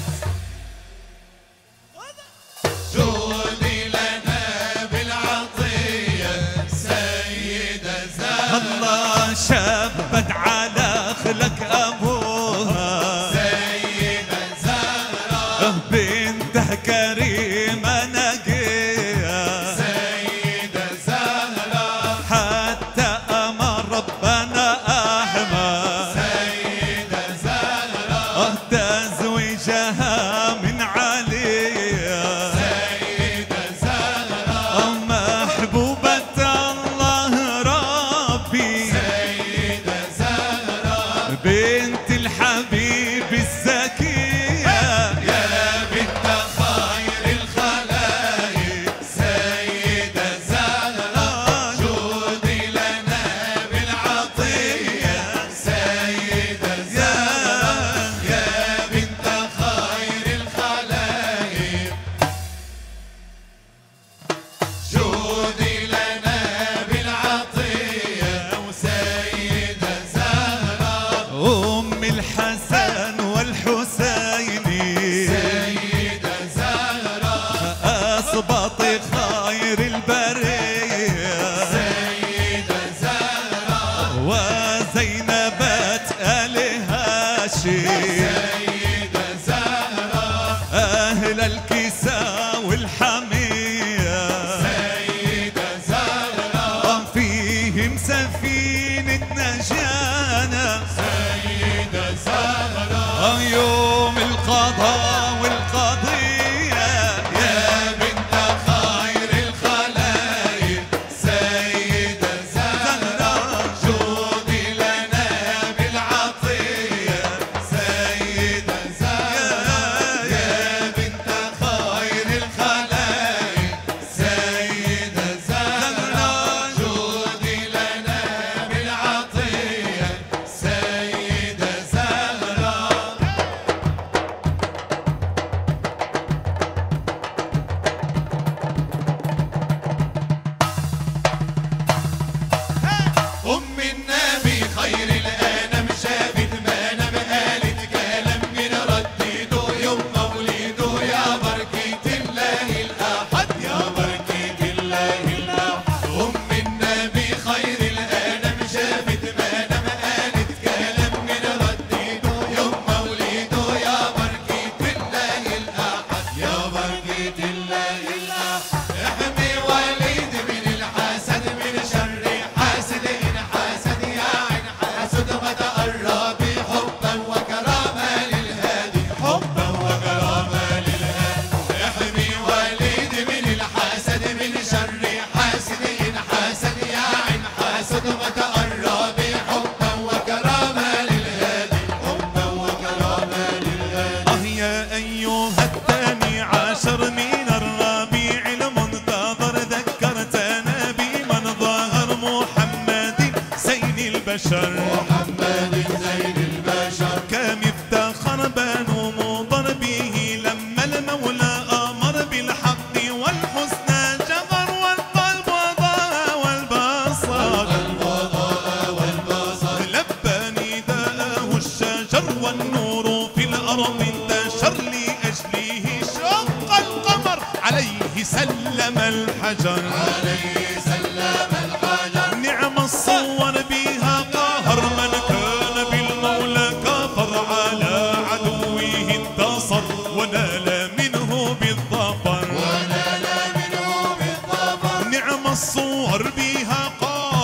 شودي لنا بالعطية سيدة زهرة الله شبت على خلق أبوها سيدة زهرة بنته كريمة نقية سيدة زهرة حتى أمر ربنا أحمد سيدة زهرة تزويجها من عليا سيدة زهرة محبوبة الله ربي سيدة زهرة بنت الحبيب الزكية يا بنت خير الخلائق سيدة زهرة شودي لنا بالعطية سيدة زهرة يا بنت خير الخلائق شودي لنا بالعطية وسيدة زهرة أم الحسن والحسيني سيدة زهرة أصبط خير البرية سيدة زهرة وزينبت آل هاشم سيدة زهرة أهل الكساء والحمية سيدة زهرة فيهم سفينة نجانا سيدة زهرة يوم القضاء والقضية يا بنت خير الخلائق سيدة زهرة شودي لنا بالعطية سيدة زهرة يا بنت خير الخلائق سيدة زهرة شودي لنا بالعطية سيدة زهرة أم النبي خير الأنام شافت ما نام قالت كلام من رديده يوم مولده يا بركة الله الأحد يا بركة الله الأحد أم النبي خير الأنام شافت ما نام قالت كلام من رديده يوم مولده يا بركة الله الأحد يا بركة الله الأحد احمي وليد من الحسد من شر حاسد إن حسد يا عين حاسد ما تقرب حبا وكرامة للهادي حبا وكرامة للهادي احمي وليد من الحسد من شر حاسد إن حسد يا عين حاسد ما تقرب حبا وكرامة للهادي حبا وكرامة للهادي يا أيها الثاني عشر من الربيع المنتظر ذكرتنا بمن ظهر محمد زين البشر محمد زين البشر كم افتخر بنو مضر به لما المولى أمر بالحق والحسنى جبر والقلب وضاء والبصر الوضاء والبصر لبى نداءه الشجر والنور في الأرض انتشر لأجله شق القمر عليه سلم الحجر عليه سلم الحجر نعم الصور بها قهر من كان بالمولى كفر على عدوه انتصر ونال منه بالظفر ونال منه بالظفر نعم الصور بها قهر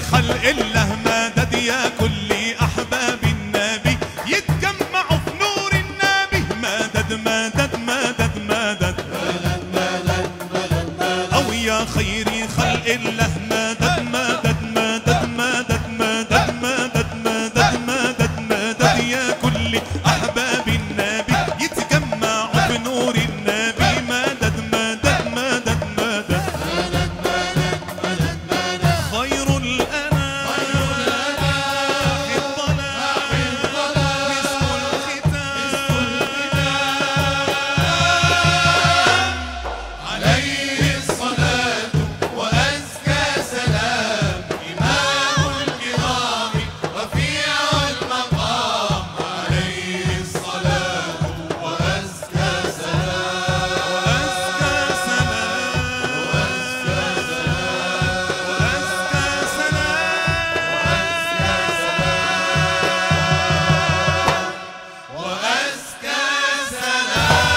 خلق الله مدد يا كل أحباب النبي يتجمعوا في نور النبي مدد مدد مدد مدد أو يا خير خلق الله مدد مدد مدد مدد مدد مدد مدد مدد مدد يا كل أحباب النبي يتجمعوا في نور النبي مدد مدد مدد مدد خير الأنام في الظلام مسك الختام عليه الصلاة وأزكى سلام إمام الكرام رفيع المقام عليه الصلاة وأزكى سلام وأزكى سلام وأزكى سلام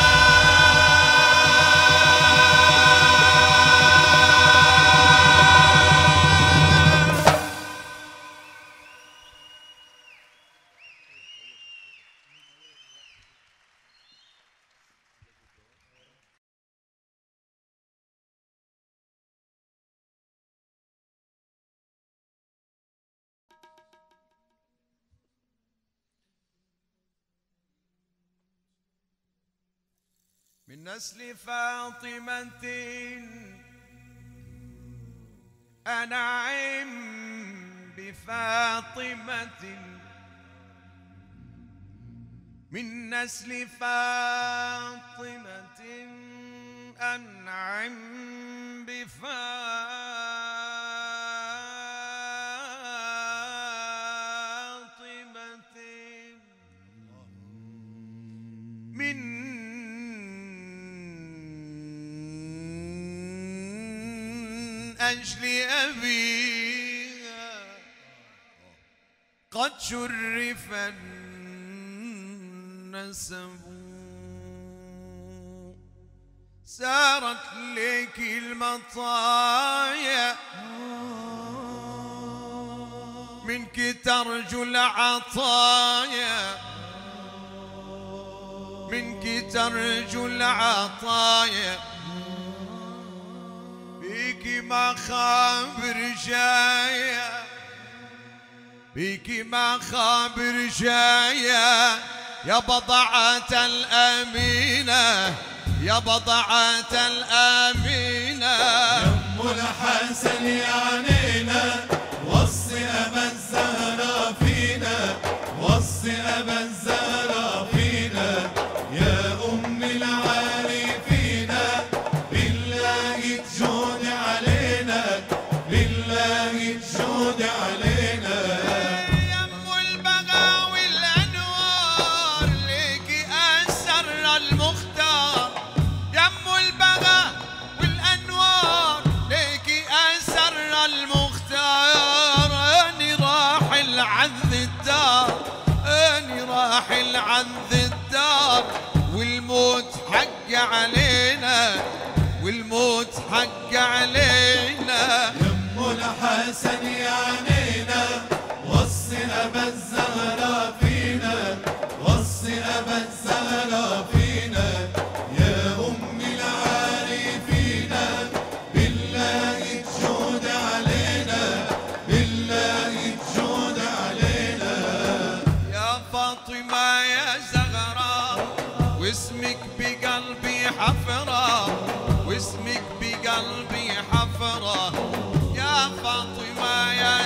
من نسل فاطمة أنعم بفاطمة من نسل فاطمة أنعم بفاطمة من أجل أبيها قد شرف النسب سارت لك المطايا منك ترجو العطايا منك ترجو العطايا بيك مخابر جاية بيك مخابر جاية يا بضعة الأمينة يا بضعة الأمينة أم الحسن يعنينا وصي أبا الزهراء فينا وصي أبا الزهراء فينا يا أم العارفين بالله تجود علينا بالله تجود علينا يا أم البغى والأنوار ليكي أسر المختار يا أم البغى والأنوار ليكي أسر المختار أني راحل عن ذي الدار أني راحل عن ذي الدار والموت حق علينا والموت حق علينا يم الحسن يعنينا وصي أبا الزهراء فينا وصي أبا الزهراء فينا يا أم العارفين بالله تجود علينا بالله تجود علينا يا فاطمة يا زغراء واسمك بقلبي حفرة واسمك بقلبي حفرة يا فاطمة يا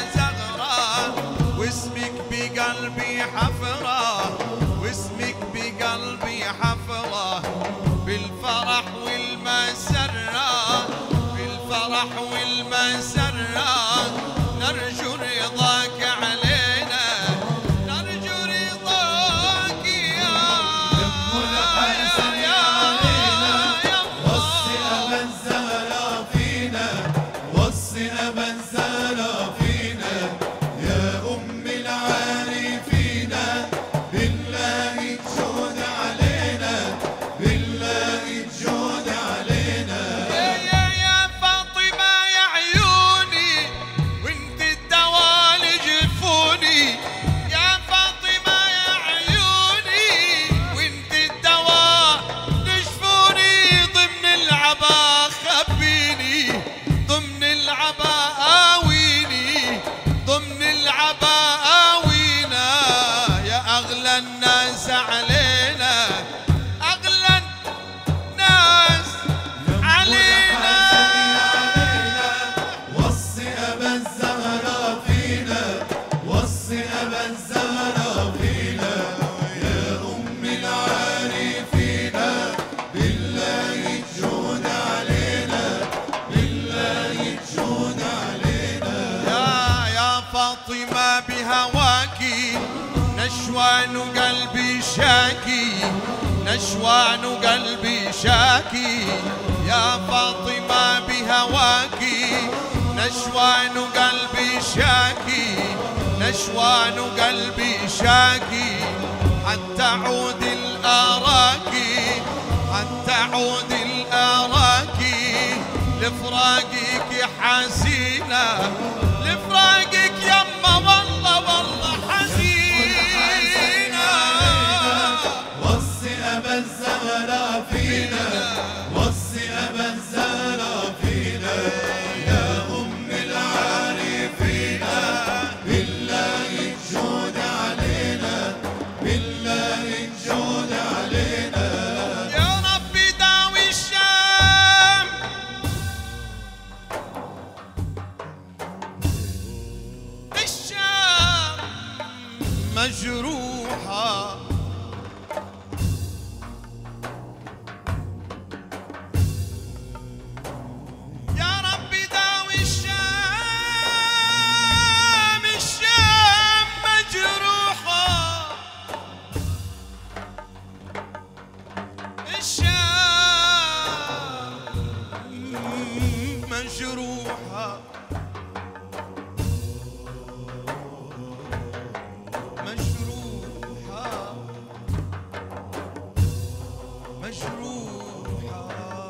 وصي أبا الزهراء فينا يا أم العارفين بالله تجود علينا بالله تجود علينا يا فاطمة بهواكي نشوان قلبي شاكي نشوان قلبي شاكي يا فاطمة بهواكي نشوان قلبي شاكي نشوان قلبي شاكي حتى عود الأراكي حتى عود الأراكي لفراقك حزينة لفراقك يما والله والله حزينة وصي أبا الزهراء فينا وصي أبا الزهراء فينا يا أم العارفين بالله تجود علينا بالله تجود علينا يا ربي داوي الشام الشام مجروحة يا ربي داوي الشام الشام مجروحة الشام مجروحة مجروحة مجروحة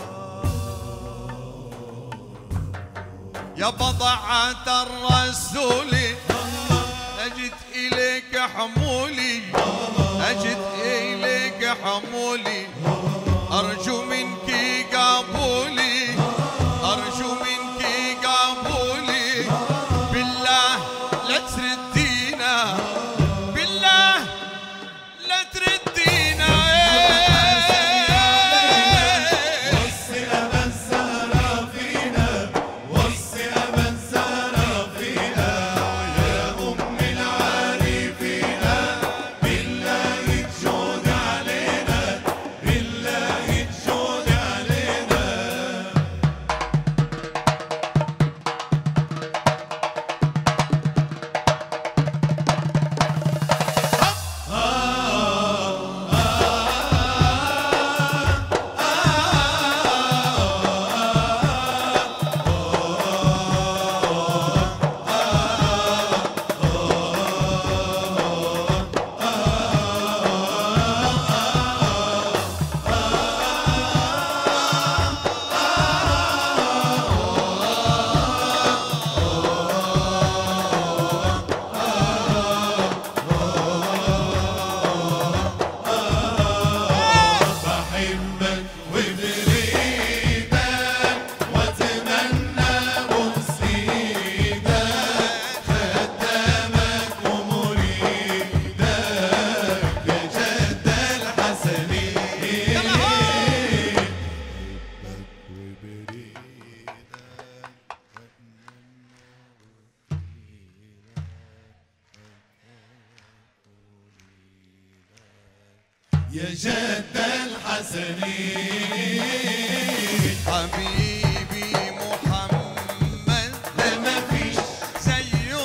يا بضعة الرسول أجد إليك حمولي أجد إليك حمولي أرجو منك قبولي أرجو منك قبولي بالله لا تردينا بالله لا تردينا وصي أبا الزهراء فينا وصي أبا الزهراء فينا يا أم العارفين بالله تجود علينا بالله تجود علينا بحبك وبريدك واتمنى بوصيدك خدامك ومريدك يا جد الحسنين يا جد الحسنين حبيبي محمد ده ما فيش زيه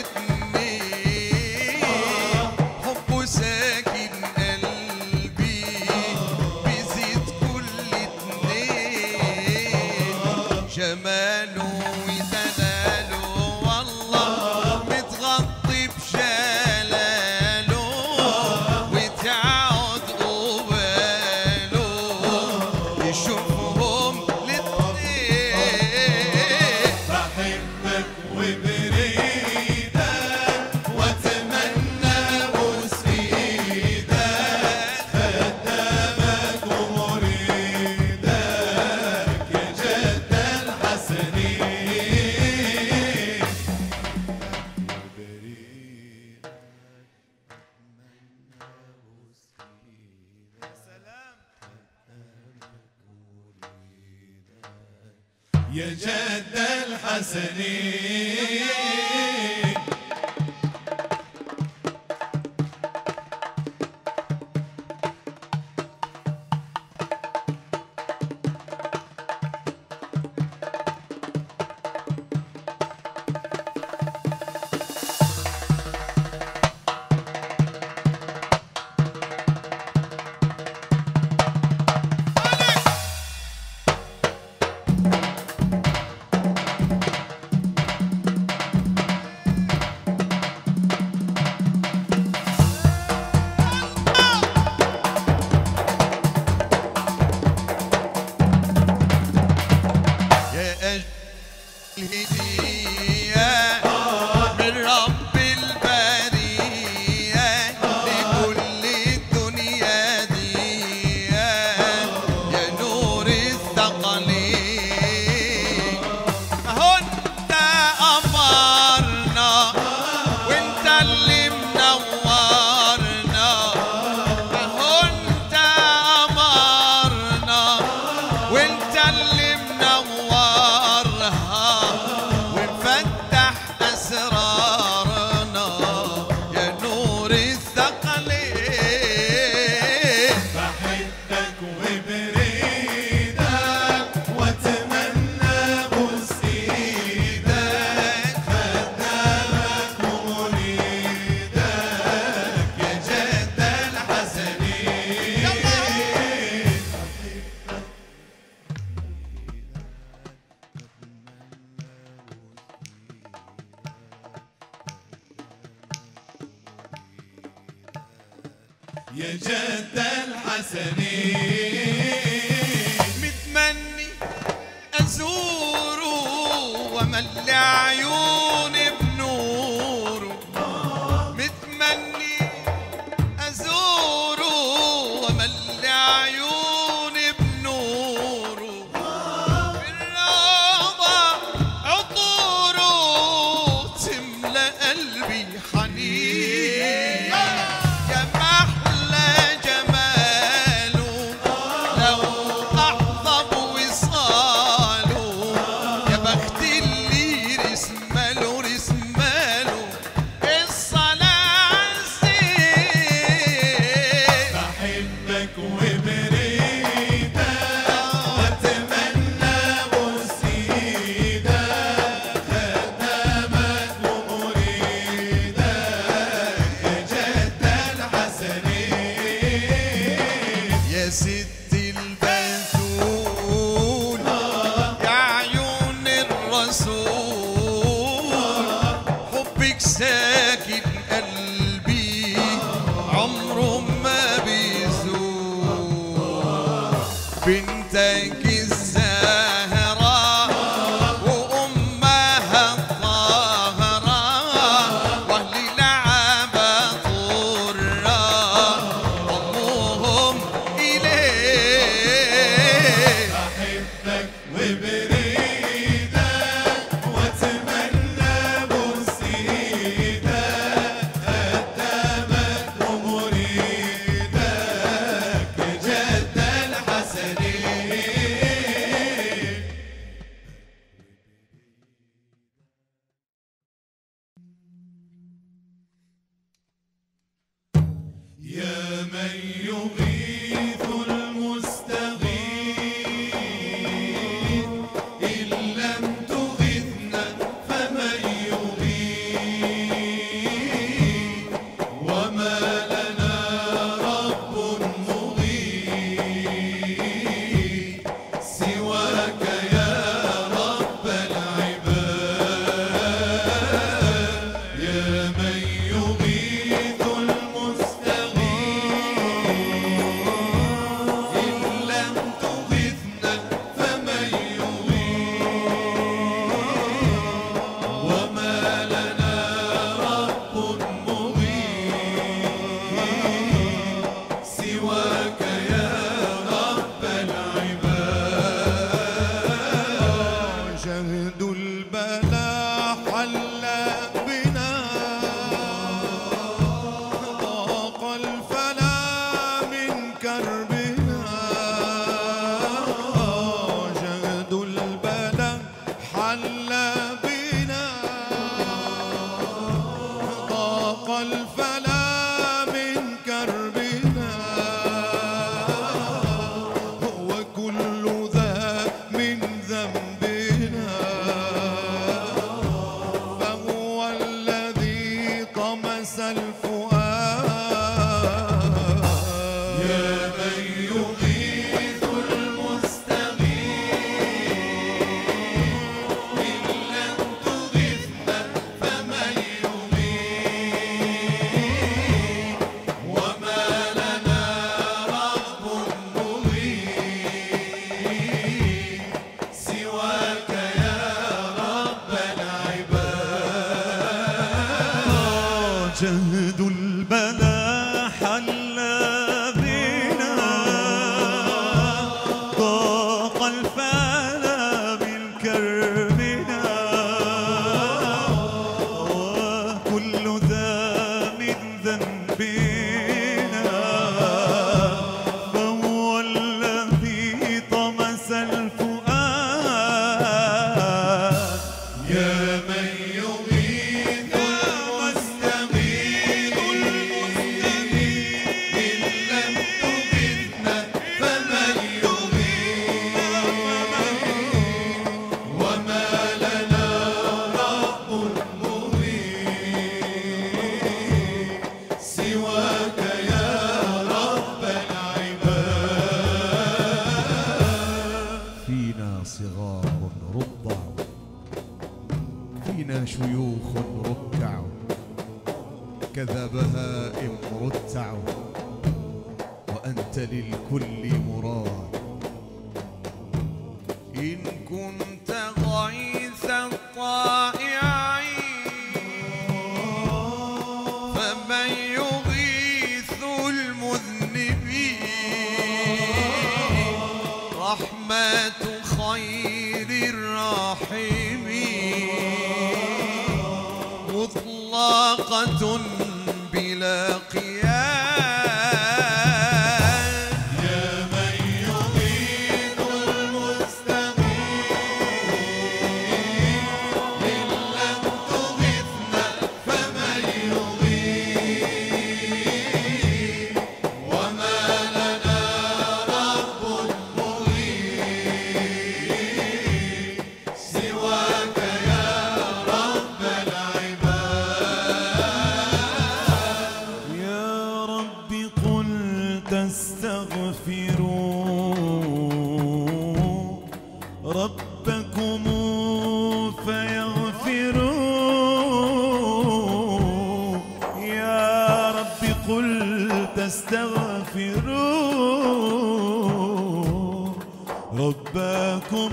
اتنين حبه ساكن قلبي بيزيد كل اتنين جماله ودلاله والله متغطي بجلاله وتعود قباله يشوفهم الاتنين بحبك وبريدك واتمنى بوس ايدك خدامك ومريدك يا جد الحسنين يا جد الحسنين اللي منورنا، اهو انت امرنا، وانت اللي منورها ونفتح اسرارنا يا نور الثقلين. بحبك وبريدك واتمنى بوس ايدك، خدامك ومريدك يا جد الحسنين. يا جد الحسنين. متمني ازوره واملي عيوني بنوره، متمني ازوره واملي عيوني بنوره، بالروضة عطوره تملى قلبي حنين، يا محلى جماله لو احظى بوصاله، يا بخت اللي رسماله رسماله الصلاة عالزين. بحبك وبريدك واتمنى بوس ايدك، خدامك ومريدك يا جد الحسنين. يا ست البتول يا عيون الرسول، حبك ساكن قلبي عمره ما بيزول، بنتك الزهرة وأمها الطاهرة، وأهل لعبة طرة ضموهم إليه. بحبك وبريدك واتمنى بوس ايدك، خدامك ومريدك يا جد الحسنين. يا من يغيث المستغيث، إن لم تغثنا فمن يغيث، وما لنا رب مغيث سواك يا رب العباد. يا من يغيث المستغيث، إن لم تغثنا فمن يغيث، وما لنا رب مغيث سواك يا رب العباد. شهد البلاء حل بنا، ضاق الفلا من كربنا، شهد البلاء حل بنا، ضاق الفلا من كربنا، وكل ذا من ذنبنا، فهو الذي طمس الفؤاد. يا من يغيث المستغيث، إن لم تغثنا فمن يغيث، وما لنا رب مغيث سواك يا رب العباد. جهد البلاء حل بنا، ضاق الفلا من كربنا، وكل ذا وكذا بهائم رتع وأنت للكل مراد. إن كنت غيث الطائعين فمن يغيث المذنبين. رحمة خير الراحمين مطلقة بلا قياس. تستغفروا ربكم فيغفروا. يا رب قل تستغفروا ربكم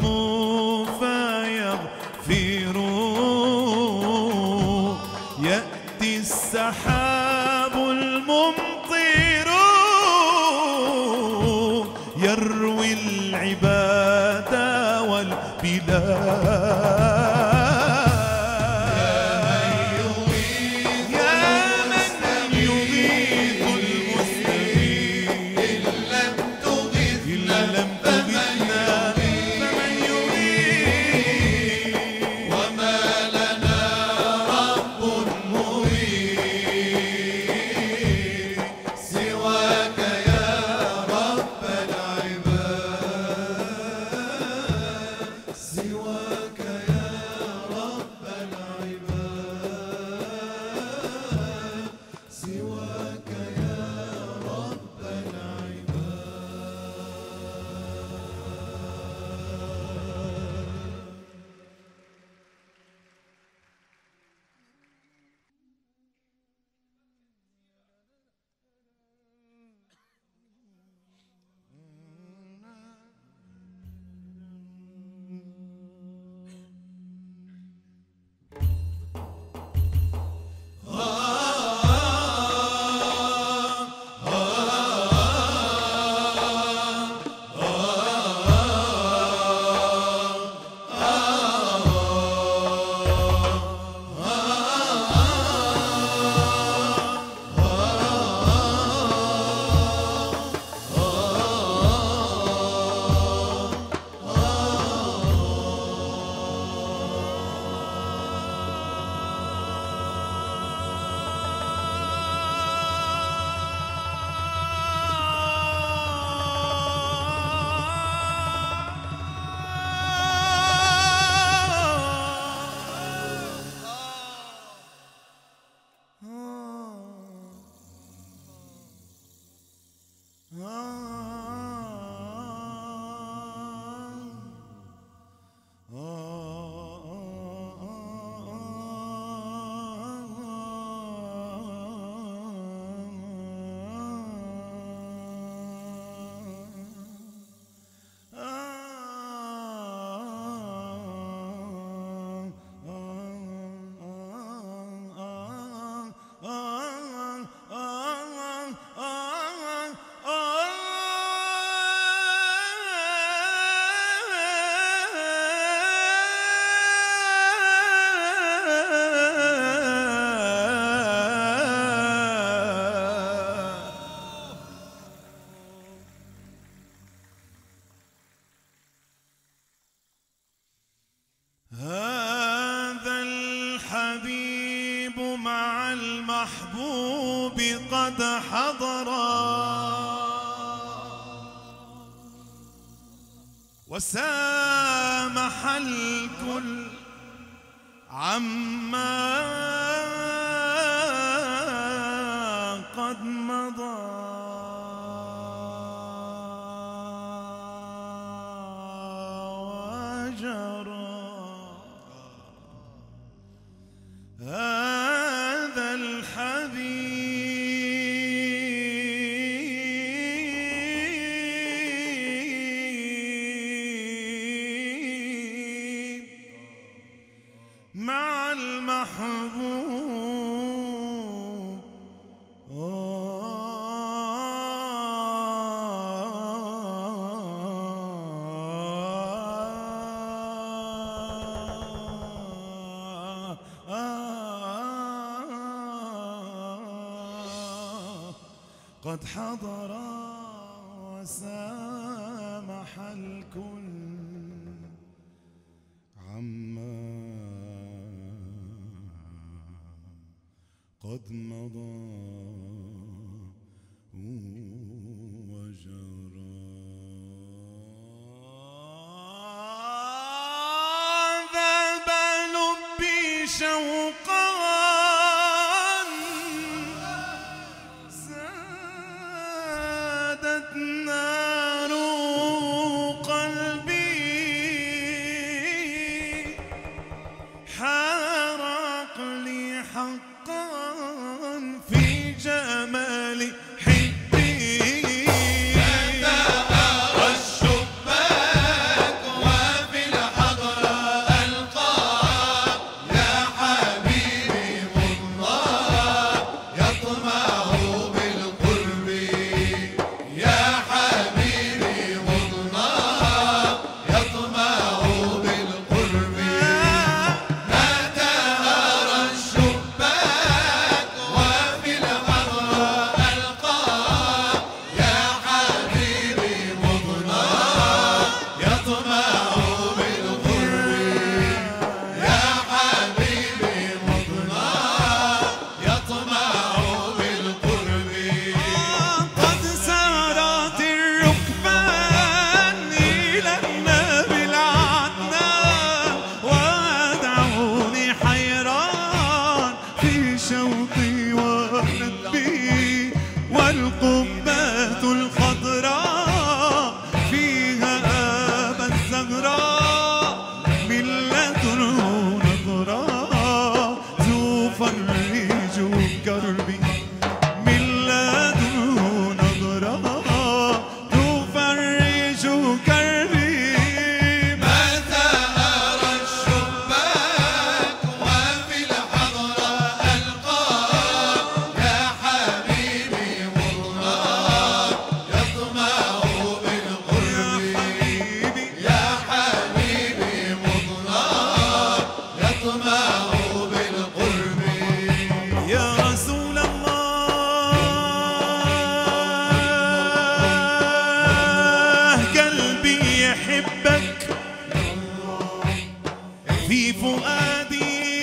فيغفروا. يأتي السحاب الممطر يروي العباد والبلاد. هذا الحبيب مع المحبوب قد حضرا وسامح الكل عما قد مضى. هذا الحبيب قد حضر وسامح الكل عما قد مضى وجرى. ذاب لبي شوقا زادت نار قلبي حرق لي حقا في جمال حبي. أرى الشباك وفي الحضرة ألقاك يا حبيبي مضاك يطمع بالقرب يا حبيبي مضاك يطمع بالقرب. متى أرى الشباك وفي الحضرة ألقاك يا حبيبي مضاك يطمع بالقرب يا حبيبي مضاك يطمع بالقرب. قد سارت الركبان إلى النبي العدنان ودعوني حيران في شوقي ونبي والقبة الخضراء فيها آبا الزهراء من لدنه نظرة تفرج كربي من لدنه نظرة تفرج كربي. متى أرى الشباك وفي الحضرة ألقاك يا حبيبي مضاك يطمع بالقرب يا حبيبي مضاك يطمع بالقرب. يا رسول الله قلبي يحبك في فؤادي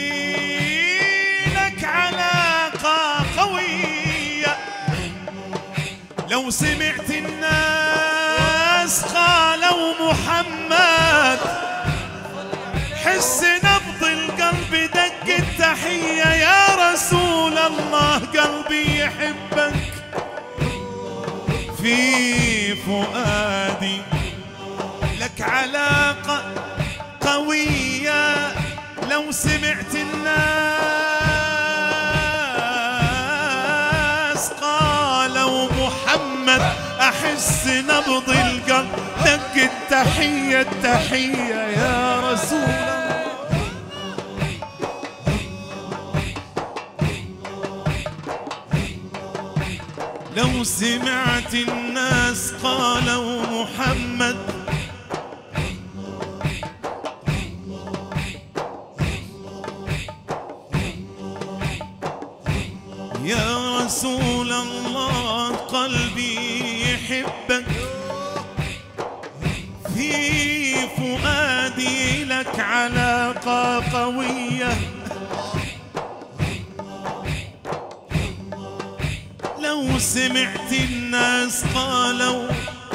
لك علاقة قوية لو سمعت الناس قالوا محمد حس نبض القلب دق التحية. يا رسول الله قلبي يحبك في فؤادي لك علاقة قوية لو سمعت الناس قالوا محمد أحس نبض القلب دق التحية التحية. يا رسول الله لو سمعت الناس قالوا محمد يا رسول الله قلبي يحبك في فؤادي لك علاقة قوية لو سمعت الناس قالوا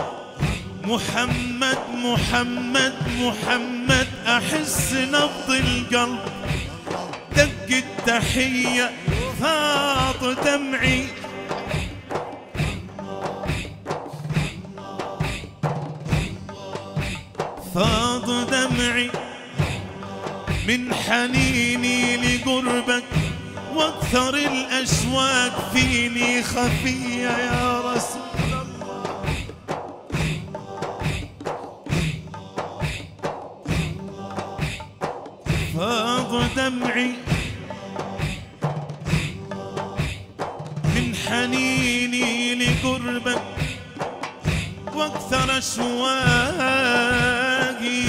محمد محمد محمد أحس نبض القلب دق التحية فاض دمعي فاض دمعي من حنيني لقربك واكثر الأشواق فيني خفية. يا رسول الله فاض دمعي من حنيني لقربك واكثر أشواقي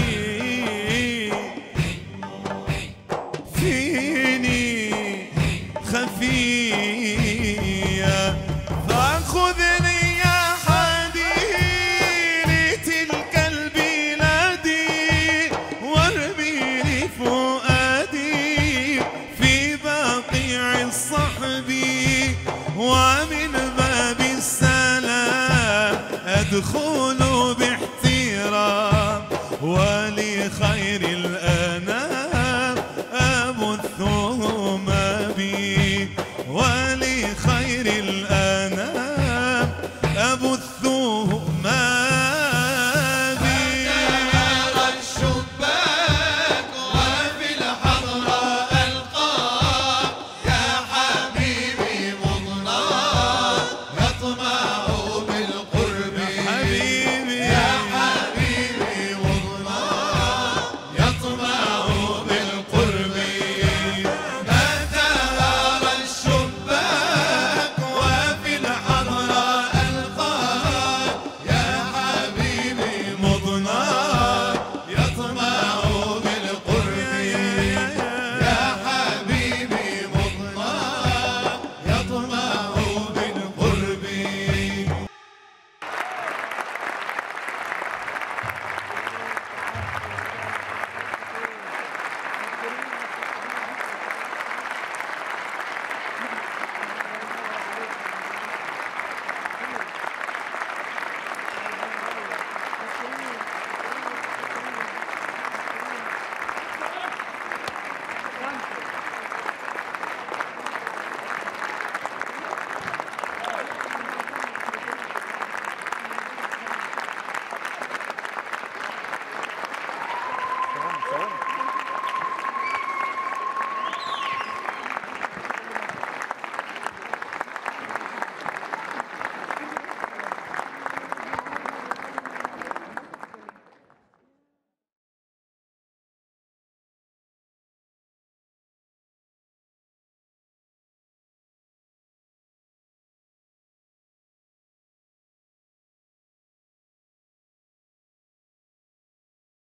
فيني خفية. فأخذ خذني يا حادي لتلك البلاد وارميني فؤادي في بقيع الصحب ومن باب السلام أدخل